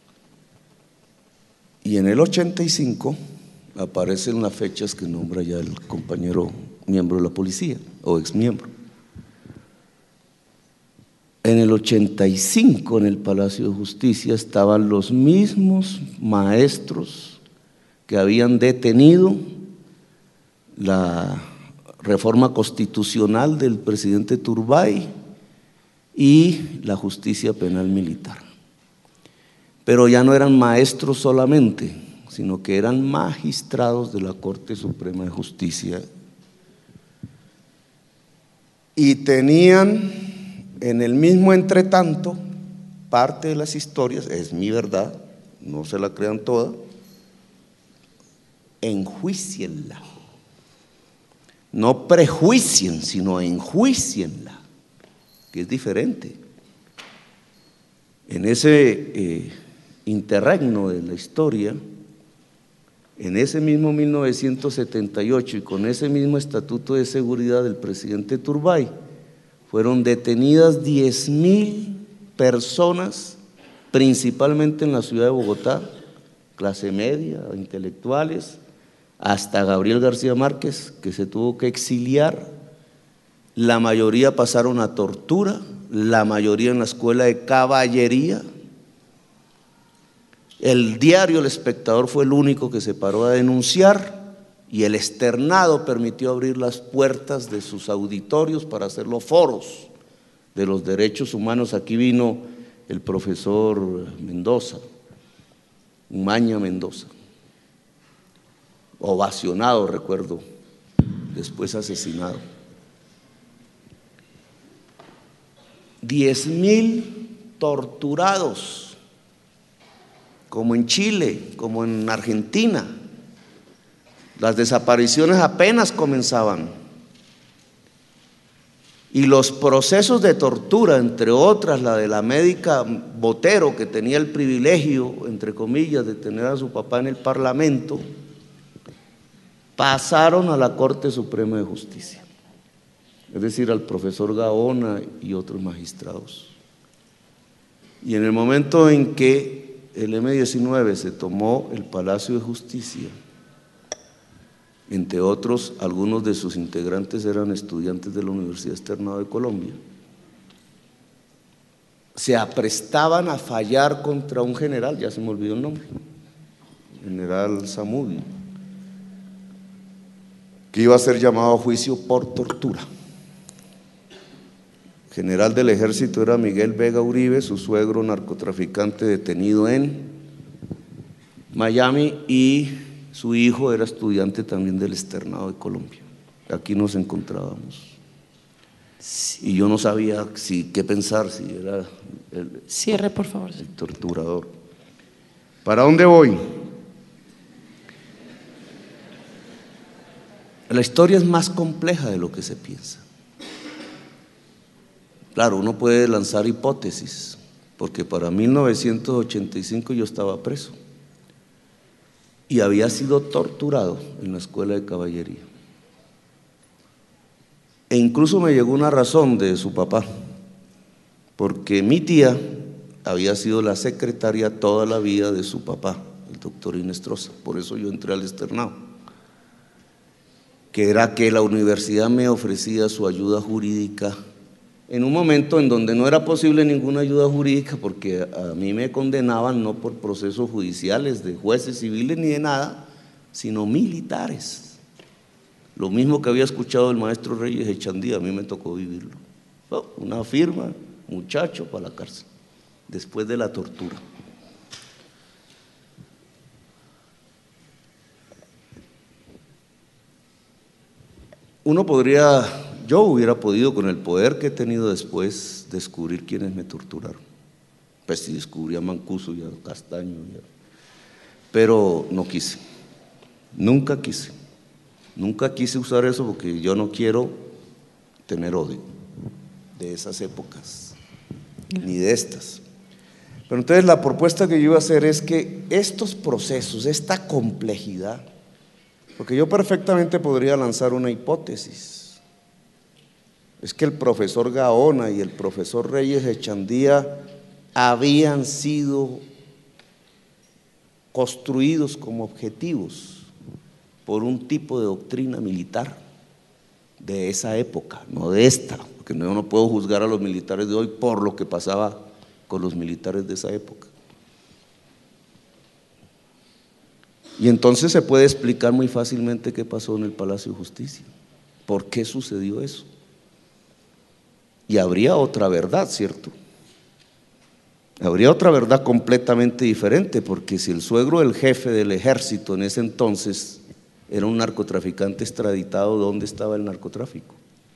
E: y en el ochenta y cinco aparecen las fechas que nombra ya el compañero miembro de la policía o exmiembro. En el ochenta y cinco en el Palacio de Justicia estaban los mismos maestros que habían detenido la reforma constitucional del presidente Turbay y la justicia penal militar. Pero ya no eran maestros solamente, sino que eran magistrados de la Corte Suprema de Justicia y tenían en el mismo entretanto parte de las historias, es mi verdad, no se la crean toda, enjuícienla, no prejuicien, sino enjuícienla, que es diferente. En ese eh, interregno de la historia, en ese mismo mil novecientos setenta y ocho y con ese mismo estatuto de seguridad del presidente Turbay, fueron detenidas diez mil personas, principalmente en la ciudad de Bogotá, clase media, intelectuales, hasta Gabriel García Márquez, que se tuvo que exiliar. La mayoría pasaron a tortura, la mayoría en la escuela de caballería. El diario El Espectador fue el único que se paró a denunciar y el externado permitió abrir las puertas de sus auditorios para hacerlo foros de los derechos humanos. Aquí vino el profesor Mendoza, Umaña Mendoza, ovacionado, recuerdo, después asesinado. Diez mil torturados, como en Chile, como en Argentina. Las desapariciones apenas comenzaban. Y los procesos de tortura, entre otras la de la médica Botero, que tenía el privilegio, entre comillas, de tener a su papá en el Parlamento, pasaron a la Corte Suprema de Justicia, es decir, al profesor Gaona y otros magistrados. Y en el momento en que el eme diecinueve se tomó el Palacio de Justicia, entre otros, algunos de sus integrantes eran estudiantes de la Universidad Externado de Colombia, se aprestaban a fallar contra un general, ya se me olvidó el nombre, general Zamudio, que iba a ser llamado a juicio por tortura. General del ejército era Miguel Vega Uribe, su suegro narcotraficante detenido en Miami, y su hijo era estudiante también del Externado de Colombia. Aquí nos encontrábamos. Sí. Y yo no sabía si, qué pensar, si era el,
A: Cierre, por favor.
E: el torturador. ¿Para dónde voy? La historia es más compleja de lo que se piensa. Claro, uno puede lanzar hipótesis, porque para mil novecientos ochenta y cinco yo estaba preso y había sido torturado en la escuela de caballería. E incluso me llegó una razón de su papá, porque mi tía había sido la secretaria toda la vida de su papá, el doctor Inestrosa, por eso yo entré al externado, que era que la universidad me ofrecía su ayuda jurídica en un momento en donde no era posible ninguna ayuda jurídica, porque a mí me condenaban no por procesos judiciales de jueces civiles ni de nada, sino militares. Lo mismo que había escuchado el maestro Reyes Echandía, a mí me tocó vivirlo. Oh, una firma, muchacho, para la cárcel, después de la tortura. Uno podría, yo hubiera podido, con el poder que he tenido después, descubrir quiénes me torturaron. Pues si descubrí a Mancuso y a Castaño, ya. Pero no quise. Nunca quise, nunca quise usar eso porque yo no quiero tener odio de esas épocas, ni de estas. Pero entonces la propuesta que yo iba a hacer es que estos procesos, esta complejidad, porque yo perfectamente podría lanzar una hipótesis, es que el profesor Gaona y el profesor Reyes Echandía habían sido construidos como objetivos por un tipo de doctrina militar de esa época, no de esta, porque yo no puedo juzgar a los militares de hoy por lo que pasaba con los militares de esa época. Y entonces se puede explicar muy fácilmente qué pasó en el Palacio de Justicia, por qué sucedió eso. Y habría otra verdad, ¿cierto? Habría otra verdad completamente diferente, porque si el suegro del jefe del ejército en ese entonces era un narcotraficante extraditado, ¿dónde estaba el narcotráfico?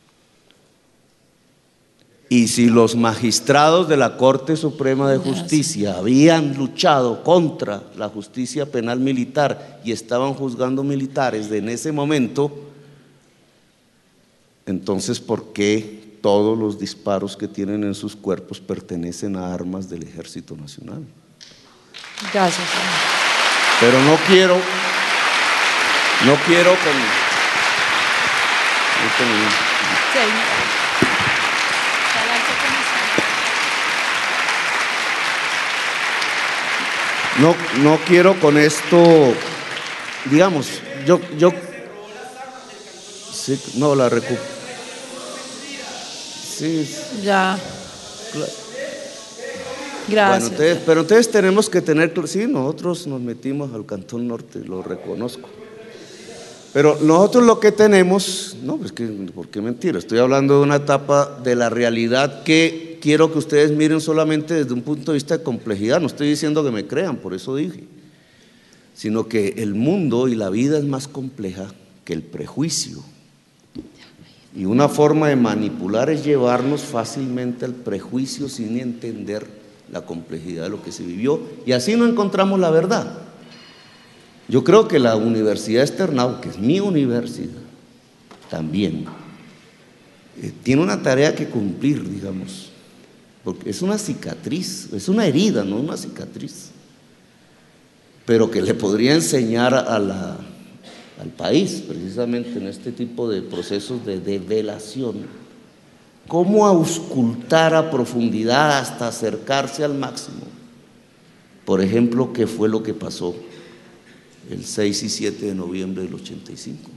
E: Y si los magistrados de la Corte Suprema de Justicia habían luchado contra la justicia penal militar y estaban juzgando militares de en ese momento, entonces ¿por qué todos los disparos que tienen en sus cuerpos pertenecen a armas del Ejército Nacional?
A: Gracias, señor.
E: Pero no quiero, no quiero con… no con
A: Sí.
E: No, no quiero con esto, digamos, yo, yo, sí, no la recupero. Sí,
A: Ya.
E: claro.
A: Gracias.
E: Bueno, entonces, pero entonces tenemos que tener, sí, nosotros nos metimos al Cantón Norte, lo reconozco. Pero nosotros lo que tenemos, no, pues que, ¿por qué mentira? Estoy hablando de una etapa de la realidad que quiero que ustedes miren solamente desde un punto de vista de complejidad. No estoy diciendo que me crean, por eso dije, sino que el mundo y la vida es más compleja que el prejuicio. Y una forma de manipular es llevarnos fácilmente al prejuicio sin entender la complejidad de lo que se vivió, y así no encontramos la verdad. Yo creo que la Universidad Externado, que es mi universidad, también eh, tiene una tarea que cumplir, digamos, porque es una cicatriz, es una herida, no una cicatriz, pero que le podría enseñar a la, al país, precisamente en este tipo de procesos de develación, cómo auscultar a profundidad hasta acercarse al máximo. Por ejemplo, qué fue lo que pasó el seis y siete de noviembre del ochenta y cinco.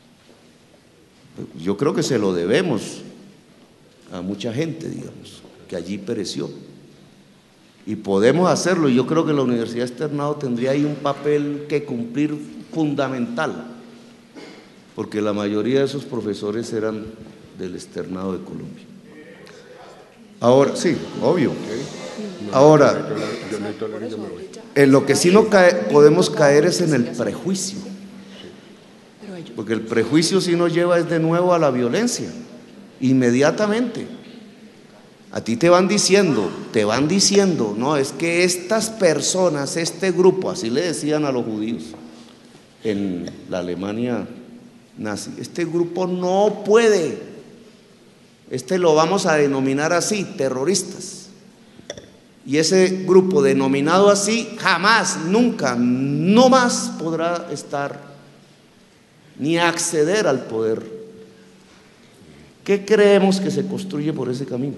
E: Yo creo que se lo debemos a mucha gente, digamos, que allí pereció. Y podemos hacerlo, y yo creo que la Universidad Externado tendría ahí un papel que cumplir fundamental, porque la mayoría de esos profesores eran del Externado de Colombia. Ahora, sí, obvio. Ahora, en lo que sí no cae, podemos caer es en el prejuicio, porque el prejuicio sí nos lleva es de nuevo a la violencia, inmediatamente. A ti te van diciendo, te van diciendo, no, es que estas personas, este grupo, así le decían a los judíos en la Alemania nazi, este grupo no puede, este lo vamos a denominar así, terroristas. Y ese grupo denominado así jamás, nunca, no más podrá estar ni acceder al poder. ¿Qué creemos que se construye por ese camino?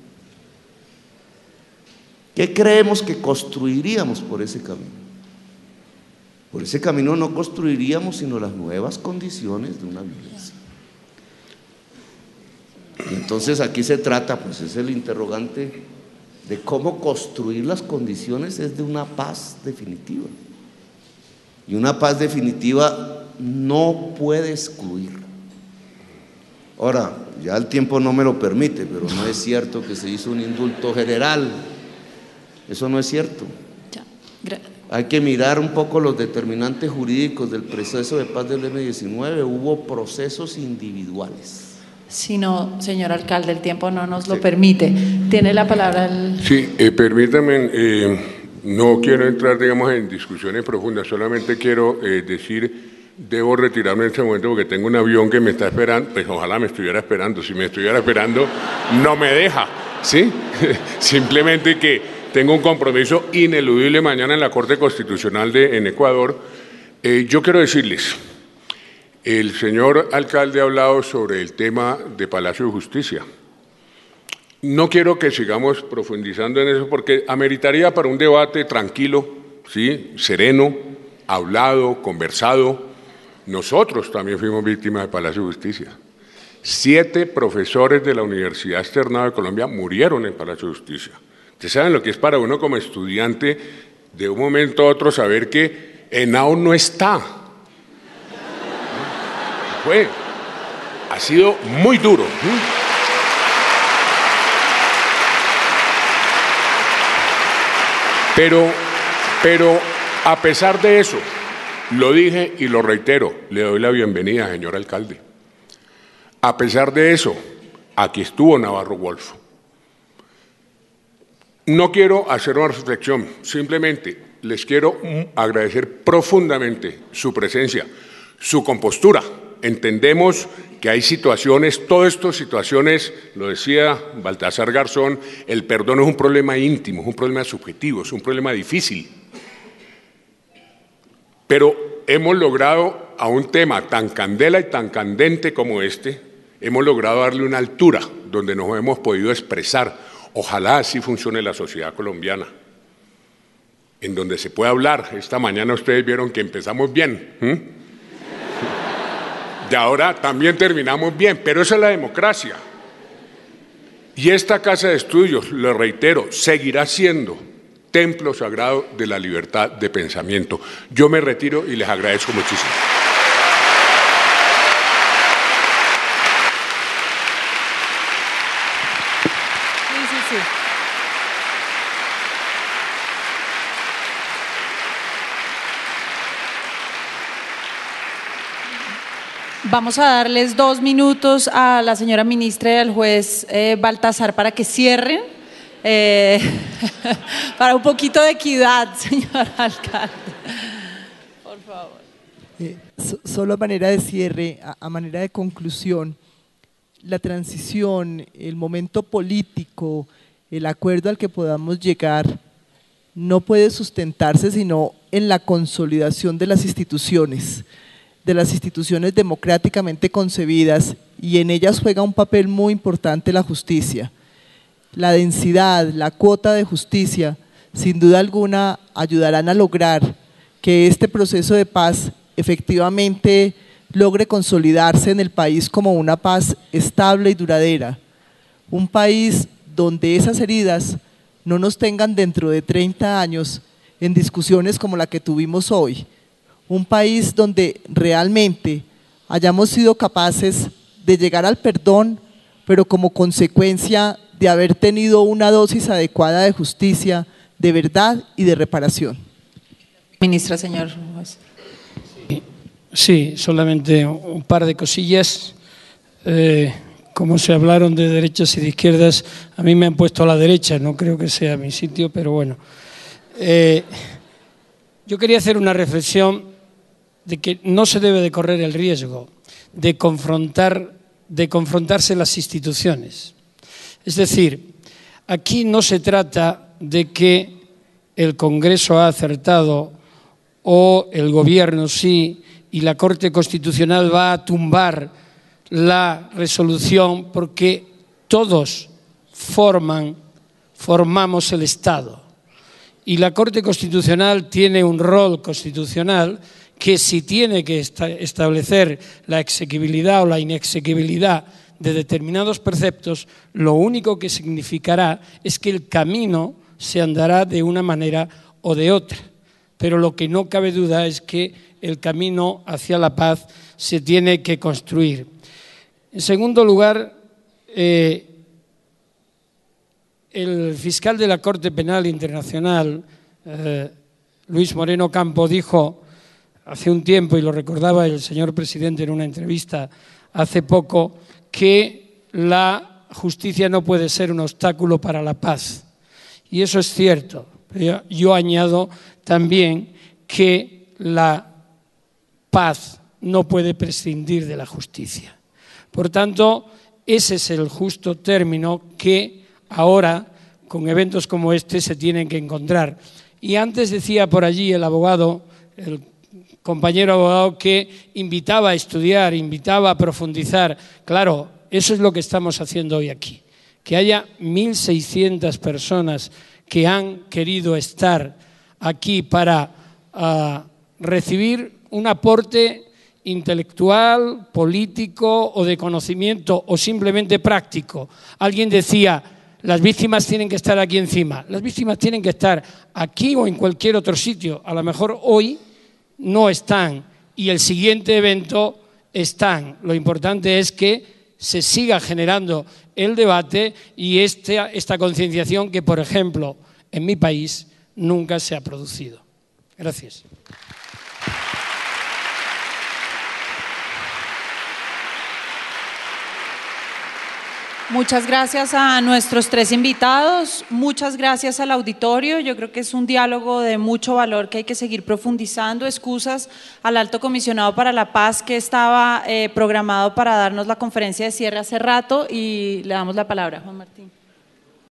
E: ¿Qué creemos que construiríamos por ese camino? Por ese camino no construiríamos sino las nuevas condiciones de una violencia. Y entonces aquí se trata, pues es el interrogante de cómo construir las condiciones es de una paz definitiva. Y una paz definitiva no puede excluir. Ahora, ya el tiempo no me lo permite, pero no es cierto que se hizo un indulto general. Eso no es cierto. Hay que mirar un poco los determinantes jurídicos del proceso de paz del eme diecinueve. Hubo procesos individuales.
A: Si no, señor alcalde, el tiempo no nos lo permite. Tiene la palabra el…
D: Sí, eh, permítame, eh, no quiero entrar, digamos, en discusiones profundas, solamente quiero eh, decir debo retirarme en este momento porque tengo un avión que me está esperando. Pues ojalá me estuviera esperando. Si me estuviera esperando, no me deja, ¿sí? Simplemente que tengo un compromiso ineludible mañana en la Corte Constitucional de, en Ecuador. Eh, yo quiero decirles, el señor alcalde ha hablado sobre el tema de Palacio de Justicia. No quiero que sigamos profundizando en eso porque ameritaría para un debate tranquilo, ¿sí? Sereno, hablado, conversado. Nosotros también fuimos víctimas de Palacio de Justicia. Siete profesores de la Universidad Externado de Colombia murieron en Palacio de Justicia. Ustedes saben lo que es para uno como estudiante de un momento a otro saber que Henao no está. Fue, ha sido muy duro. Pero, pero a pesar de eso, lo dije y lo reitero, le doy la bienvenida, señor alcalde. A pesar de eso, aquí estuvo Navarro Wolf. No quiero hacer una reflexión, simplemente les quiero agradecer profundamente su presencia, su compostura. Entendemos que hay situaciones, todas estas situaciones, lo decía Baltasar Garzón, el perdón es un problema íntimo, es un problema subjetivo, es un problema difícil. Pero hemos logrado a un tema tan candela y tan candente como este, hemos logrado darle una altura donde nos hemos podido expresar. Ojalá así funcione la sociedad colombiana, en donde se pueda hablar. Esta mañana ustedes vieron que empezamos bien, ¿eh? Y ahora también terminamos bien, pero esa es la democracia. Y esta casa de estudios, lo reitero, seguirá siendo templo sagrado de la libertad de pensamiento. Yo me retiro y les agradezco muchísimo.
A: Sí, sí, sí. Vamos a darles dos minutos a la señora ministra y al juez eh, Baltasar para que cierren, eh, para un poquito de equidad, señor alcalde. Por favor.
B: Eh, so, solo a manera de cierre, a, a manera de conclusión, la transición, el momento político, el acuerdo al que podamos llegar, no puede sustentarse sino en la consolidación de las instituciones, de las instituciones democráticamente concebidas, y en ellas juega un papel muy importante la justicia. La densidad, la cuota de justicia, sin duda alguna ayudarán a lograr que este proceso de paz efectivamente logre consolidarse en el país como una paz estable y duradera. Un país donde esas heridas no nos tengan dentro de treinta años en discusiones como la que tuvimos hoy. Un país donde realmente hayamos sido capaces de llegar al perdón, pero como consecuencia de haber tenido una dosis adecuada de justicia, de verdad y de reparación.
A: Ministra, señor.
C: Sí, solamente un par de cosillas. Eh, como se hablaron de derechas y de izquierdas, a mí me han puesto a la derecha, no creo que sea mi sitio, pero bueno. Eh, yo quería hacer una reflexión de que no se debe de correr el riesgo de confrontar, de confrontarse las instituciones. Es decir, aquí no se trata de que el Congreso ha acertado o el Gobierno sí y la Corte Constitucional va a tumbar la resolución porque todos forman, formamos el Estado. Y la Corte Constitucional tiene un rol constitucional que si tiene que establecer la exequibilidad o la inexequibilidad de determinados preceptos, lo único que significará es que el camino se andará de una manera o de otra. Pero lo que no cabe duda es que el camino hacia la paz se tiene que construir. En segundo lugar, eh, el fiscal de la Corte Penal Internacional, eh, Luis Moreno Campo, dijo hace un tiempo, y lo recordaba el señor presidente en una entrevista hace poco, que la justicia no puede ser un obstáculo para la paz. Y eso es cierto. Yo, yo añado también que la paz no puede prescindir de la justicia. Por tanto, ese es el justo término que ahora, con eventos como este, se tienen que encontrar. Y antes decía por allí el abogado, el compañero abogado, que invitaba a estudiar, invitaba a profundizar. Claro, eso es lo que estamos haciendo hoy aquí. Que haya mil seiscientas personas que han querido estar aquí para uh, recibir un aporte intelectual, político o de conocimiento o simplemente práctico. Alguien decía, las víctimas tienen que estar aquí encima. Las víctimas tienen que estar aquí o en cualquier otro sitio. A lo mejor hoy no están y el siguiente evento están. Lo importante es que se siga generando el debate y esta, esta concienciación que, por ejemplo, en mi país nunca se ha producido. Gracias.
A: Muchas gracias a nuestros tres invitados, muchas gracias al auditorio. Yo creo que es un diálogo de mucho valor que hay que seguir profundizando. Excusas al Alto Comisionado para la Paz, que estaba eh, programado para darnos la conferencia de cierre hace rato, y le damos la palabra a Juan Martín.